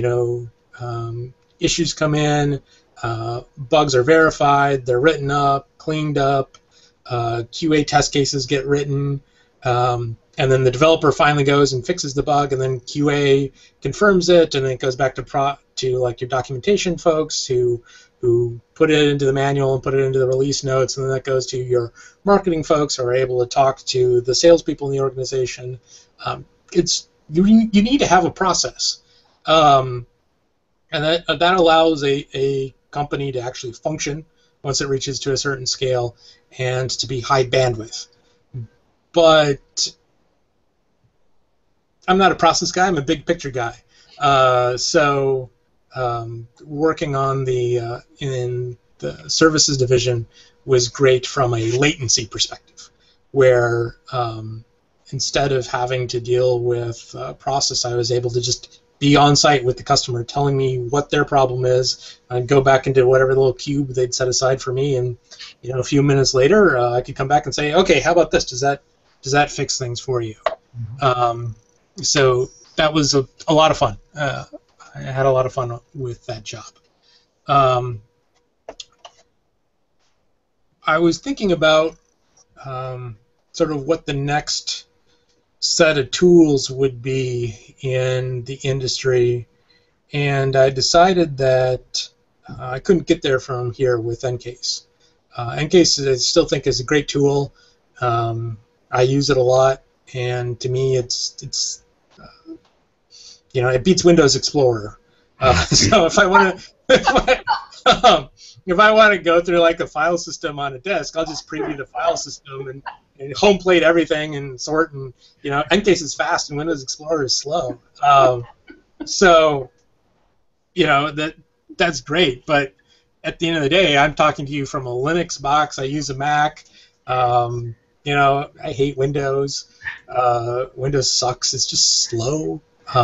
D: issues come in, bugs are verified, they're written up, cleaned up, QA test cases get written, and then the developer finally goes and fixes the bug, and then QA confirms it, and then it goes back to like your documentation folks who put it into the manual and put it into the release notes, and then that goes to your marketing folks who are able to talk to the salespeople in the organization. You need to have a process. And that allows a company to actually function once it reaches to a certain scale and to be high bandwidth. But I'm not a process guy, I'm a big picture guy. So working on in the services division was great from a latency perspective, where instead of having to deal with process, I was able to just be on site with the customer telling me what their problem is. I'd go back into whatever little cube they'd set aside for me, and a few minutes later I could come back and say, okay, how about this? Does that fix things for you? So that was a lot of fun. I had a lot of fun with that job. I was thinking about sort of what the next set of tools would be in the industry, and I decided that I couldn't get there from here with Ncase. Ncase I still think is a great tool. I use it a lot, and to me it's it beats Windows Explorer. So if I want to if I want to go through like a file system on a disk, I'll just preview the file system and home plate everything and sort, and Ncase is fast and Windows Explorer is slow. So, that's great, but at the end of the day, I'm talking to you from a Linux box. I use a Mac. I hate Windows. Windows sucks. It's just slow.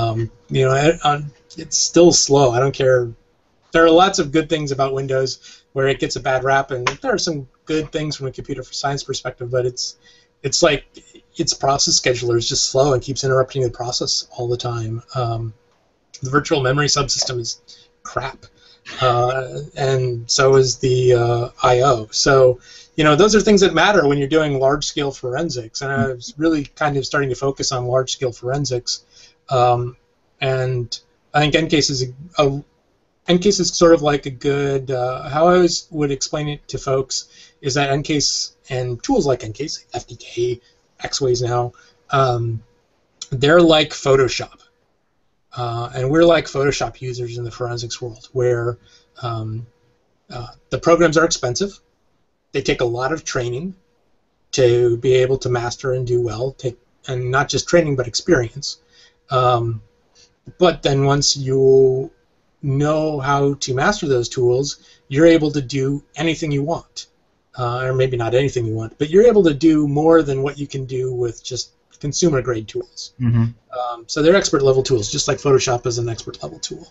D: It's still slow. I don't care. There are lots of good things about Windows where it gets a bad rap, and there are some good things from a computer science perspective, but it's like its process scheduler is just slow and keeps interrupting the process all the time. The virtual memory subsystem is crap, and so is the I/O. So, those are things that matter when you're doing large-scale forensics, and I was really kind of starting to focus on large-scale forensics. And I think NCASE is sort of like a good, how I always would explain it to folks is that NCASE and tools like NCASE, FDK, Xways now, they're like Photoshop. And we're like Photoshop users in the forensics world, where the programs are expensive. They take a lot of training to be able to master and do well, and not just training, but experience. But then once you know how to master those tools, you're able to do anything you want. Or maybe not anything you want, but you're able to do more than what you can do with just consumer-grade tools.
A: Mm-hmm.
D: So they're expert-level tools, just like Photoshop is an expert-level tool.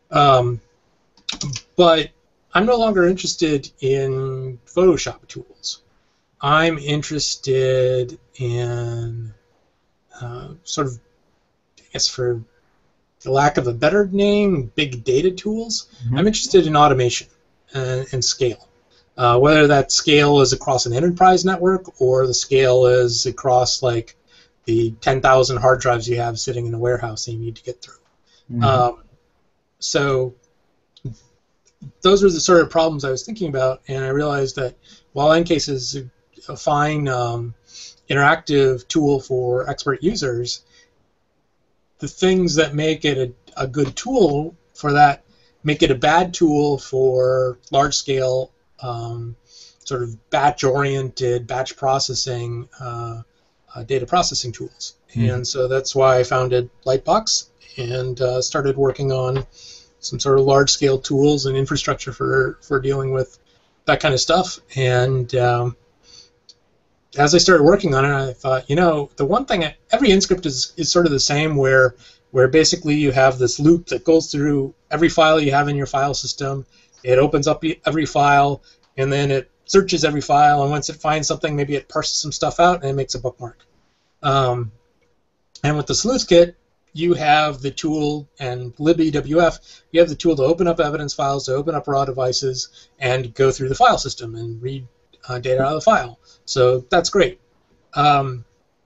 D: But I'm no longer interested in Photoshop tools. I'm interested in sort of, I guess for the lack of a better name, big data tools.
A: Mm-hmm.
D: I'm interested in automation and scale. Whether that scale is across an enterprise network or the scale is across like the 10,000 hard drives you have sitting in a warehouse that you need to get through.
A: Mm-hmm.
D: So those were the sort of problems I was thinking about, and I realized that while NCASE is a fine interactive tool for expert users, the things that make it a good tool for that make it a bad tool for large-scale sort of batch-oriented, batch processing, data processing tools.
A: Mm.
D: And so that's why I founded Lightbox and started working on some sort of large-scale tools and infrastructure for dealing with that kind of stuff. And as I started working on it, I thought, the one thing, every InScript is sort of the same, where basically you have this loop that goes through every file you have in your file system. It opens up every file, and then it searches every file, and once it finds something, maybe it parses some stuff out, and it makes a bookmark. And with the sleuth kit, you have the tool, and libewf, you have the tool to open up evidence files, to open up raw devices, and go through the file system and read data out of the file. So that's great. I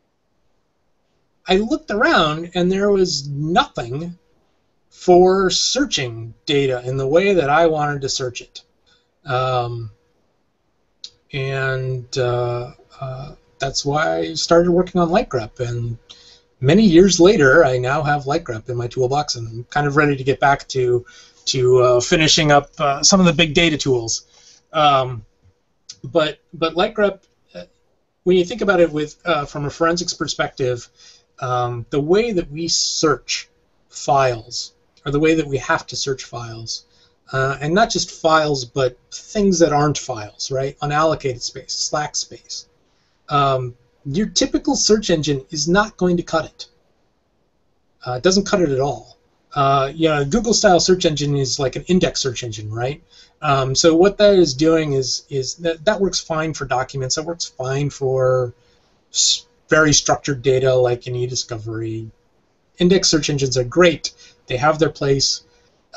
D: looked around, and there was nothing for searching data in the way that I wanted to search it. That's why I started working on Lightgrep, and many years later, I now have Lightgrep in my toolbox, and I'm kind of ready to get back to finishing up some of the big data tools. But Lightgrep, when you think about it from a forensics perspective, the way that we search files, or the way that we have to search files, and not just files, but things that aren't files, right? Unallocated space, slack space. Your typical search engine is not going to cut it. It doesn't cut it at all. A Google-style search engine is like an index search engine, right? So what that is doing is that works fine for documents. That works fine for very structured data like in eDiscovery. Index search engines are great. They have their place.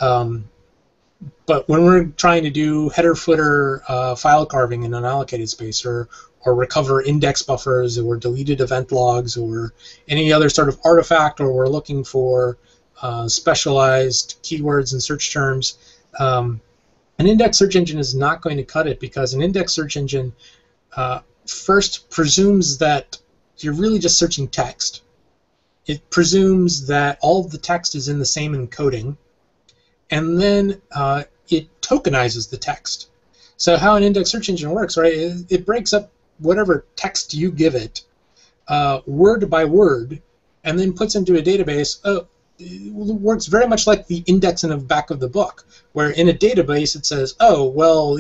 D: But when we're trying to do header-footer file carving in unallocated space, or recover index buffers, or deleted event logs, or any other sort of artifact, or we're looking for specialized keywords and search terms, an index search engine is not going to cut it, because an index search engine first presumes that you're really just searching text. It presumes that all of the text is in the same encoding, and then it tokenizes the text. So how an index search engine works, right? It breaks up whatever text you give it, word by word, and then puts into a database. Oh, it works very much like the index in the back of the book, where in a database it says, oh, well,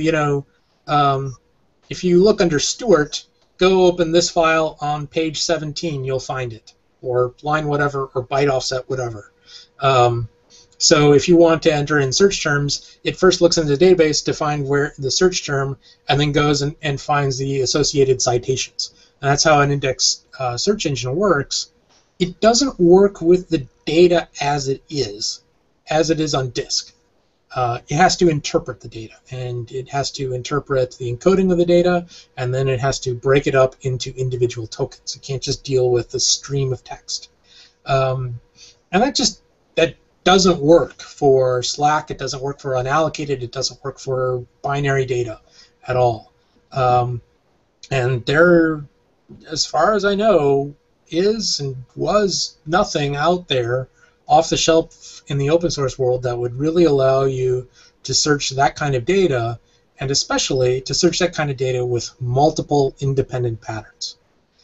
D: if you look under Stewart, go open this file on page 17, you'll find it, or line whatever, or byte offset whatever. So if you want to enter in search terms, it first looks in the database to find where the search term, and then goes and finds the associated citations. And that's how an index search engine works. It doesn't work with the data as it is on disk. It has to interpret the data, and it has to interpret the encoding of the data, and then it has to break it up into individual tokens. It can't just deal with the stream of text. And that doesn't work for Slack. It doesn't work for unallocated. It doesn't work for binary data at all. And there, as far as I know, is and was nothing out there off the shelf in the open source world that would really allow you to search that kind of data, and especially to search that kind of data with multiple independent patterns.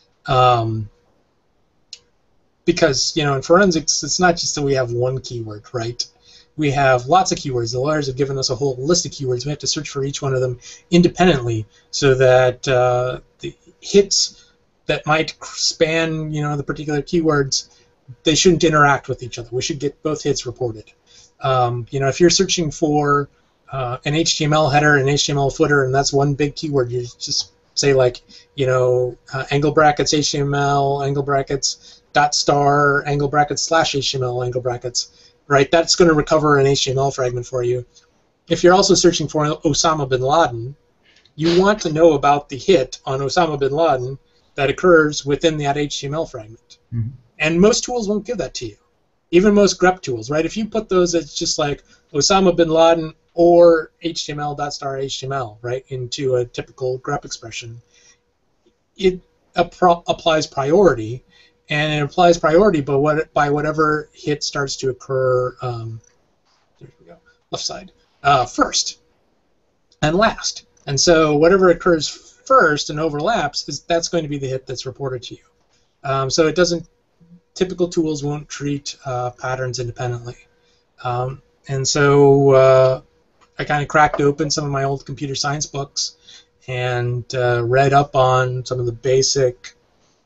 D: Because, in forensics, it's not just that we have one keyword, right? We have lots of keywords. The lawyers have given us a whole list of keywords. We have to search for each one of them independently, so that the hits that might span, the particular keywords, they shouldn't interact with each other. We should get both hits reported. If you're searching for an HTML header and HTML footer, and that's one big keyword, you just say angle brackets HTML, angle brackets .star, angle brackets /HTML, angle brackets, right? That's going to recover an HTML fragment for you. If you're also searching for Osama bin Laden, you want to know about the hit on Osama bin Laden that occurs within that HTML fragment. Mm-hmm. And most tools won't give that to you. Even most grep tools, right? If you put those as just like Osama bin Laden or HTML.star HTML, right, into a typical grep expression, it applies priority, and it applies priority by whatever hit starts to occur, there we go, left side, first and last. And so whatever occurs first and overlaps, that's going to be the hit that's reported to you. So it doesn't. Typical tools won't treat patterns independently. And so I kind of cracked open some of my old computer science books and read up on some of the basic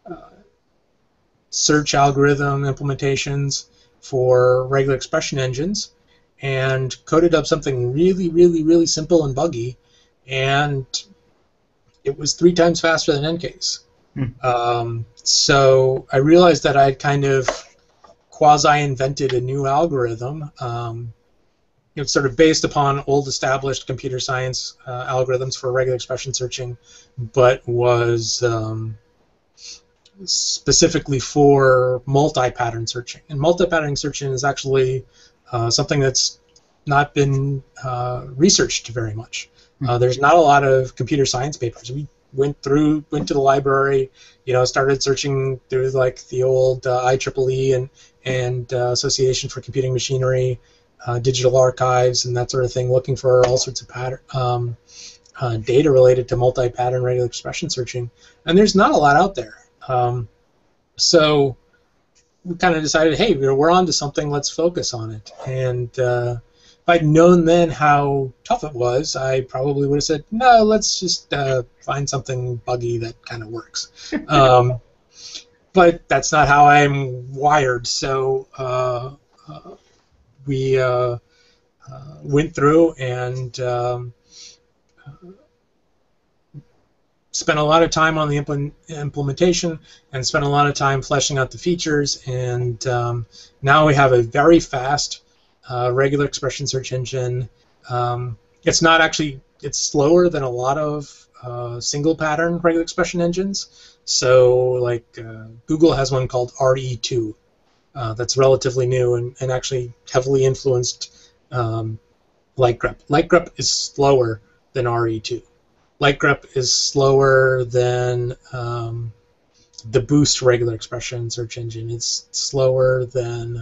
D: search algorithm implementations for regular expression engines, and coded up something really, really, really simple and buggy, and it was 3 times faster than Ncase. So I realized that I'd kind of quasi-invented a new algorithm. It's sort of based upon old established computer science algorithms for regular expression searching, but was specifically for multi-pattern searching. And multi-pattern searching is actually something that's not been researched very much. There's not a lot of computer science papers. We went to the library, started searching through like the old IEEE and Association for Computing Machinery, digital archives, and that sort of thing, looking for all sorts of data related to multi-pattern regular expression searching, and there's not a lot out there. So we kind of decided, hey, we're on to something, let's focus on it. And if I'd known then how tough it was, I probably would have said, no, let's just find something buggy that kind of works. But that's not how I'm wired, so we went through and spent a lot of time on the implementation and spent a lot of time fleshing out the features, and now we have a very fast regular expression search engine. It's not actually, it's slower than a lot of single pattern regular expression engines. So like Google has one called RE2 that's relatively new and actually heavily influenced Lightgrep. Lightgrep is slower than RE2. Lightgrep is slower than the Boost regular expression search engine. It's slower than,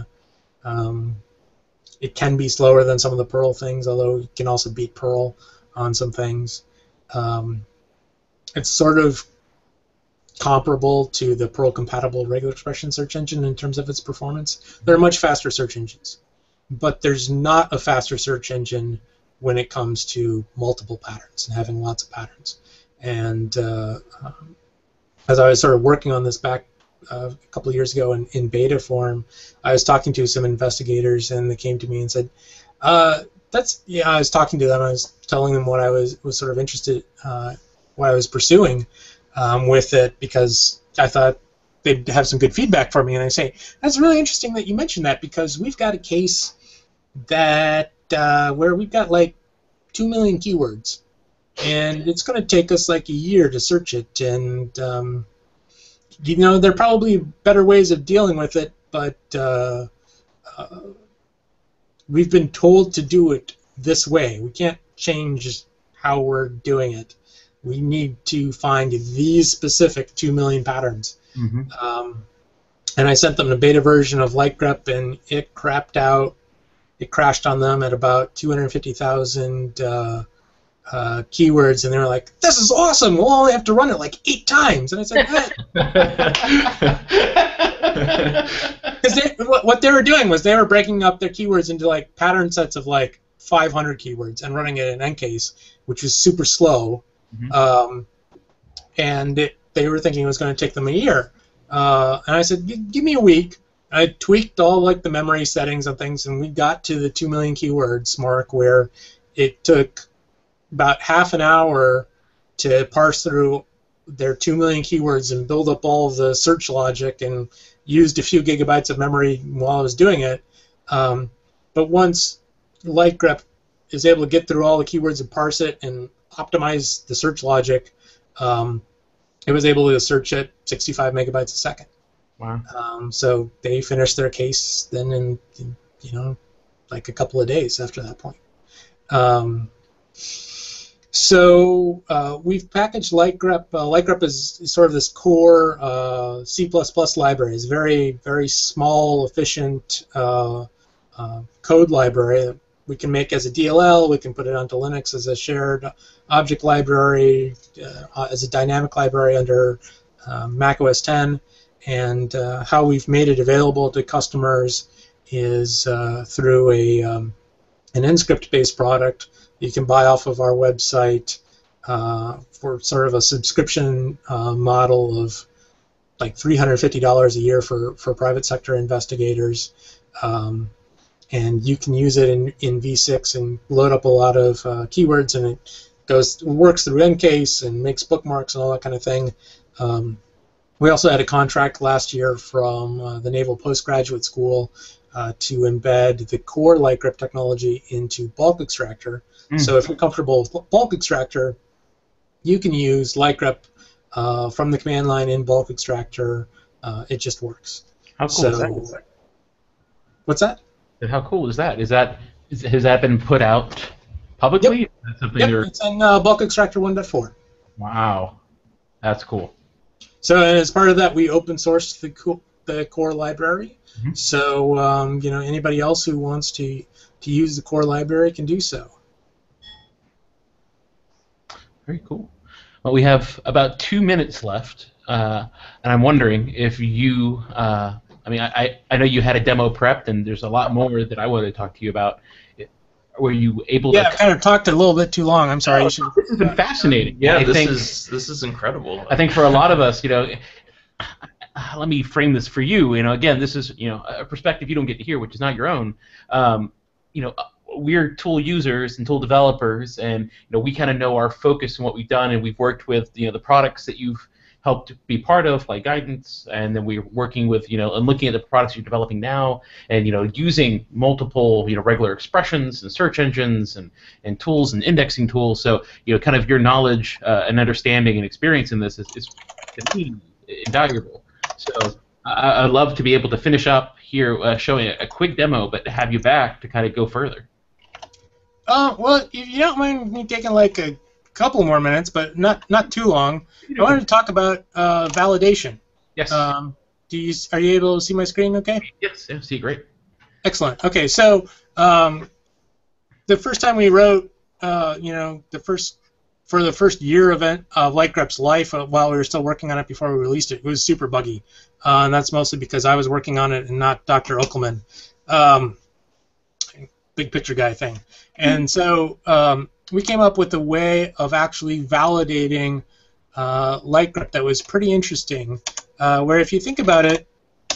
D: it can be slower than some of the Perl things, although it can also beat Perl on some things. It's sort of comparable to the Perl-compatible regular expression search engine in terms of its performance. They're much faster search engines. But there's not a faster search engine when it comes to multiple patterns and having lots of patterns. And as I was sort of working on this back a couple of years ago in beta form, I was talking to some investigators, and they came to me and said, I was talking to them, I was telling them what I was sort of interested, what I was pursuing with it, because I thought they'd have some good feedback for me, and I say, that's really interesting that you mentioned that, because we've got a case that where we've got like 2 million keywords, and it's going to take us like a year to search it, and there are probably better ways of dealing with it, but we've been told to do it this way. We can't change how we're doing it. We need to find these specific 2 million patterns. Mm-hmm. And I sent them a beta version of Lightgrep, and it crapped out. It crashed on them at about 250,000 keywords, and they were like, "This is awesome! We'll only have to run it like 8 times." And I said, because what they were doing was they were breaking up their keywords into like pattern sets of like 500 keywords and running it in Encase, which was super slow. Mm-hmm. And they were thinking it was going to take them a year. And I said, "Give me a week." I tweaked all like the memory settings and things, and we got to the 2 million keywords mark, where it took about half an hour to parse through their 2 million keywords and build up all of the search logic, and used a few gigabytes of memory while I was doing it. But once Lightgrep is able to get through all the keywords and parse it and optimize the search logic, it was able to search at 65 megabytes a second.
A: Wow.
D: So they finished their case then in like a couple of days after that point. So we've packaged Lightgrep. Lightgrep is sort of this core C++ library. It's a very, very small, efficient code library that we can make as a DLL. We can put it onto Linux as a shared object library, as a dynamic library under Mac OS X. And how we've made it available to customers is through an NScript-based product you can buy off of our website for sort of a subscription model of like $350 a year for private sector investigators. And you can use it in V6 and load up a lot of keywords, and it works through Encase and makes bookmarks and all that kind of thing. We also had a contract last year from the Naval Postgraduate School to embed the core Lightgrep technology into Bulk Extractor. So if you're comfortable with Bulk Extractor, you can use Lightgrep from the command line in Bulk Extractor. It just works.
A: How cool is that?
D: What's that?
A: How cool is that? Has that been put out publicly?
D: Yep. It's in Bulk Extractor 1.4.
A: Wow, that's cool.
D: So, and as part of that, we open sourced the core library. Mm-hmm. So, anybody else who wants to use the core library can do so.
A: Very cool. Well, we have about 2 minutes left, and I'm wondering if you. I know you had a demo prepped, and there's a lot more that I wanted to talk to you about. Were you able to?
D: Yeah, I kind of talked a little bit too long. I'm sorry.
A: This has been fascinating.
B: Yeah, this is incredible.
A: I think for a lot of us, let me frame this for you. Again, this is a perspective you don't get to hear, which is not your own. We're tool users and tool developers, and we kind of know our focus and what we've done, and we've worked with the products that you've helped be part of, like Guidance, and then we're working with and looking at the products you're developing now, and using multiple regular expressions and search engines and tools and indexing tools. So kind of your knowledge and understanding and experience in this is to me invaluable. So I'd love to be able to finish up here showing a quick demo, but have you back to kind of go further.
D: Well, if you don't mind me taking like a couple more minutes, but not too long. I wanted to talk about validation.
A: Yes.
D: Are you able to see my screen okay?
A: Yes, I see it great.
D: Excellent. Okay, so the first time we wrote, the first for the first year of Lightgrep's life, while we were still working on it before we released it, it was super buggy. And that's mostly because I was working on it and not Dr. Uckelman. Big picture guy thing. And so we came up with a way of actually validating Lightgrep that was pretty interesting, where if you think about it,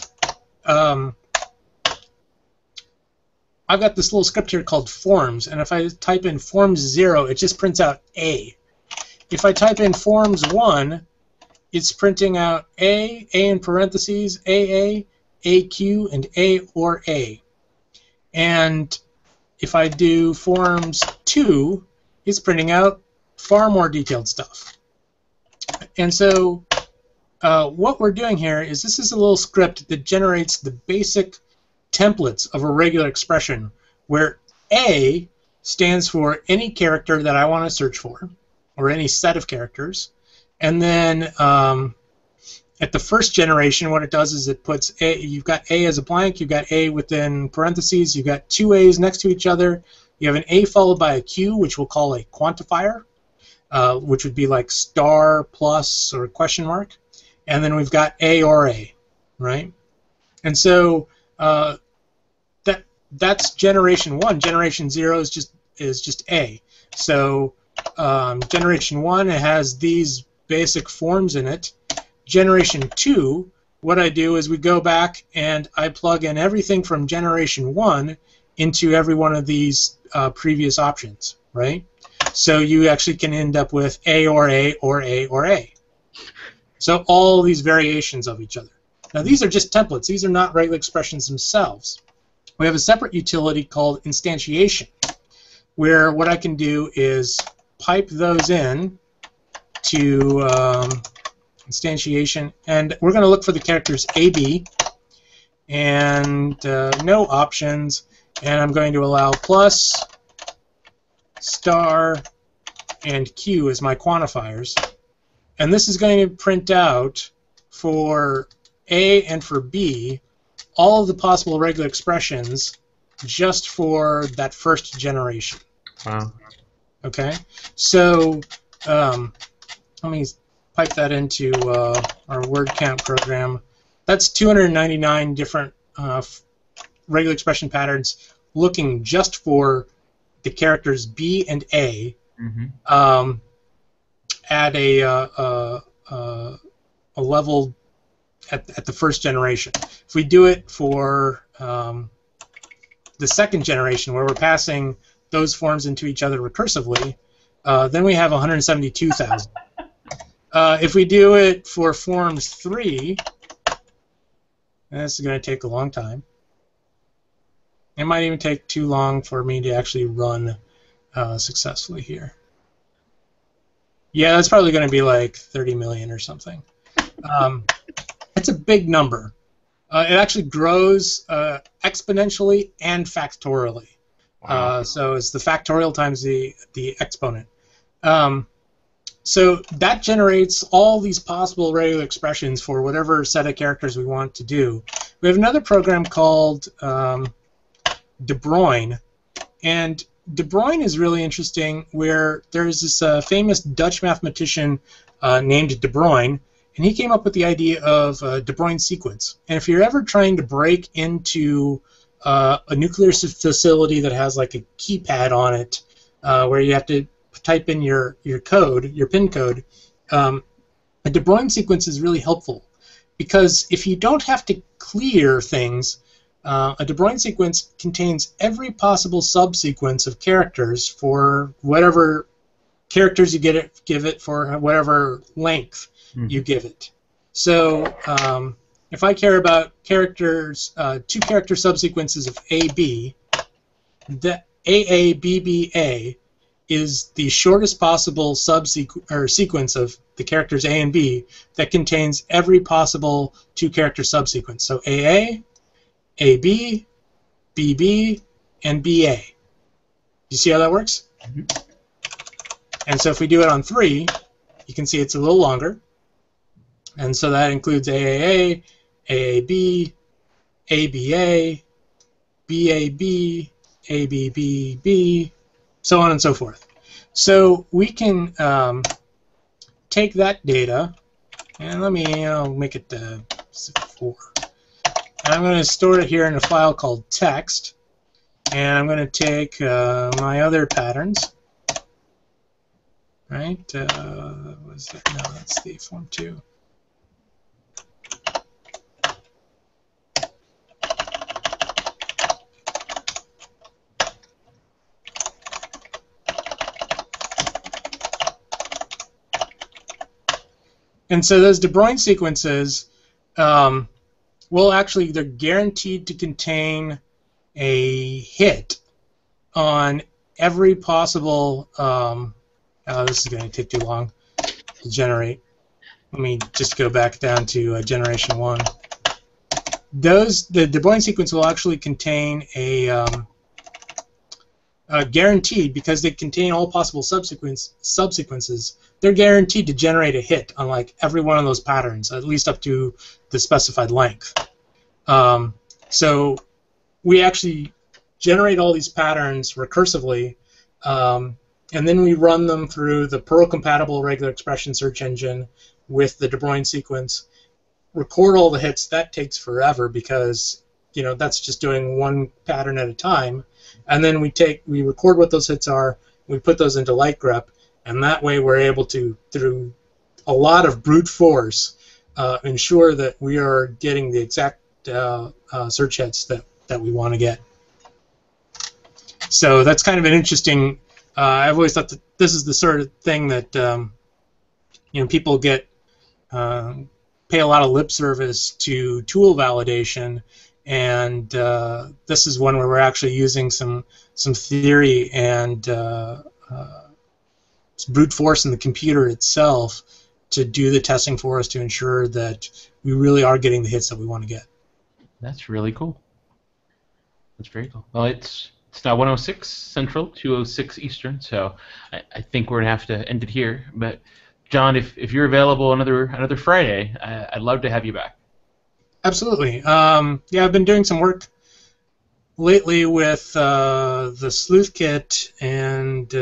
D: I've got this little script here called forms, and if I type in forms 0, it just prints out A. If I type in forms 1, it's printing out A in parentheses, AA, AQ, and A or A. And if I do forms 2, it's printing out far more detailed stuff. And so what we're doing here is this is a little script that generates the basic templates of a regular expression, where A stands for any character that I want to search for, or any set of characters. And then at the first generation, what it does is it puts A, you've got A as a blank, you've got A within parentheses, you've got two A's next to each other, you have an A followed by a Q, which we'll call a quantifier, which would be like star, plus, or question mark. And then we've got A or A, right? And so that's generation 1. Generation 0 is just A. So generation 1, it has these basic forms in it. Generation 2, what I do is we go back and I plug in everything from generation 1 into every one of these previous options, right? So you actually can end up with A or A or A or A. So all these variations of each other. Now these are just templates. These are not regular expressions themselves. We have a separate utility called instantiation, where what I can do is pipe those in to instantiation, and we're going to look for the characters AB, and no options, and I'm going to allow plus, star, and Q as my quantifiers. And this is going to print out for A and for B all of the possible regular expressions just for that first generation.
A: Wow.
D: Okay? So let me pipe that into our word count program. That's 299 different regular expression patterns looking just for the characters B and A. Mm-hmm. At a level at the first generation. If we do it for the second generation, where we're passing those forms into each other recursively, then we have 172,000. If we do it for forms 3, and this is going to take a long time. It might even take too long for me to actually run successfully here. Yeah, that's probably going to be like 30 million or something. It's a big number. It actually grows exponentially and factorially. Wow. So it's the factorial times the exponent. So that generates all these possible regular expressions for whatever set of characters we want to do. We have another program called De Bruyne, and De Bruyne is really interesting, where there's this famous Dutch mathematician named De Bruyne, and he came up with the idea of De Bruyne sequence. And if you're ever trying to break into a nuclear facility that has like a keypad on it, where you have to type in your code, your PIN code, a De Bruyne sequence is really helpful, because if you don't have to clear things, a De Bruyne sequence contains every possible subsequence of characters for whatever characters you give it for whatever length you give it. So if I care about characters, two character subsequences of AB, the AABBA is the shortest possible sequence of the characters A and B that contains every possible two character subsequence. So AA, AB, BB, and BA. You see how that works? Mm-hmm. And so if we do it on 3, you can see it's a little longer. And so that includes AAA, AAB, ABA, BAB, ABBB, so on and so forth. So we can take that data, and let me make it 4. And I'm going to store it here in a file called text, and I'm going to take my other patterns. Right? Was that? No, that's the form 2. And so those De Broglie sequences, will actually, they're guaranteed to contain a hit on every possible, this is going to take too long to generate. Let me just go back down to generation 1. The De Broglie sequence will actually contain a guaranteed, because they contain all possible subsequences, they're guaranteed to generate a hit on like every one of those patterns, at least up to the specified length. So we actually generate all these patterns recursively, and then we run them through the Perl-compatible regular expression search engine with the De Broglie sequence, record all the hits. That takes forever because that's just doing one pattern at a time. And then we record what those hits are, we put those into Lightgrep, and that way we're able to, through a lot of brute force, ensure that we are getting the exact search hits that we want to get. So that's kind of an interesting. I've always thought that this is the sort of thing that people get pay a lot of lip service to tool validation. And this is one where we're actually using some theory and brute force in the computer itself to do the testing for us to ensure that we really are getting the hits that we want to get.
A: That's really cool. That's very cool. Well, it's now 1:06 Central, 2:06 Eastern, so I think we're gonna have to end it here. But Jon, if you're available another Friday, I'd love to have you back.
D: Absolutely. Yeah, I've been doing some work lately with the sleuth kit, and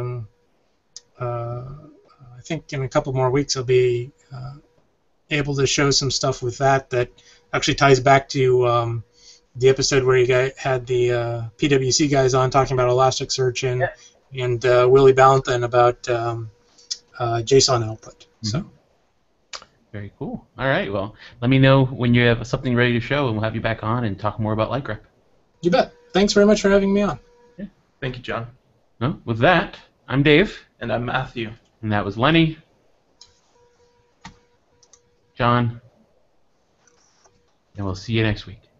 D: I think in a couple more weeks I'll be able to show some stuff with that actually ties back to the episode where you guys had the PwC guys on talking about Elasticsearch and Willie Ballantine about JSON output.
A: Mm-hmm.
D: So.
A: Very cool. All right. Well, let me know when you have something ready to show, and we'll have you back on and talk more about Lightgrep.
D: You bet. Thanks very much for having me on.
A: Yeah.
B: Thank you, Jon.
A: Well, with that, I'm Dave.
B: And I'm Matthew.
A: And that was Lenny. Jon. And we'll see you next week.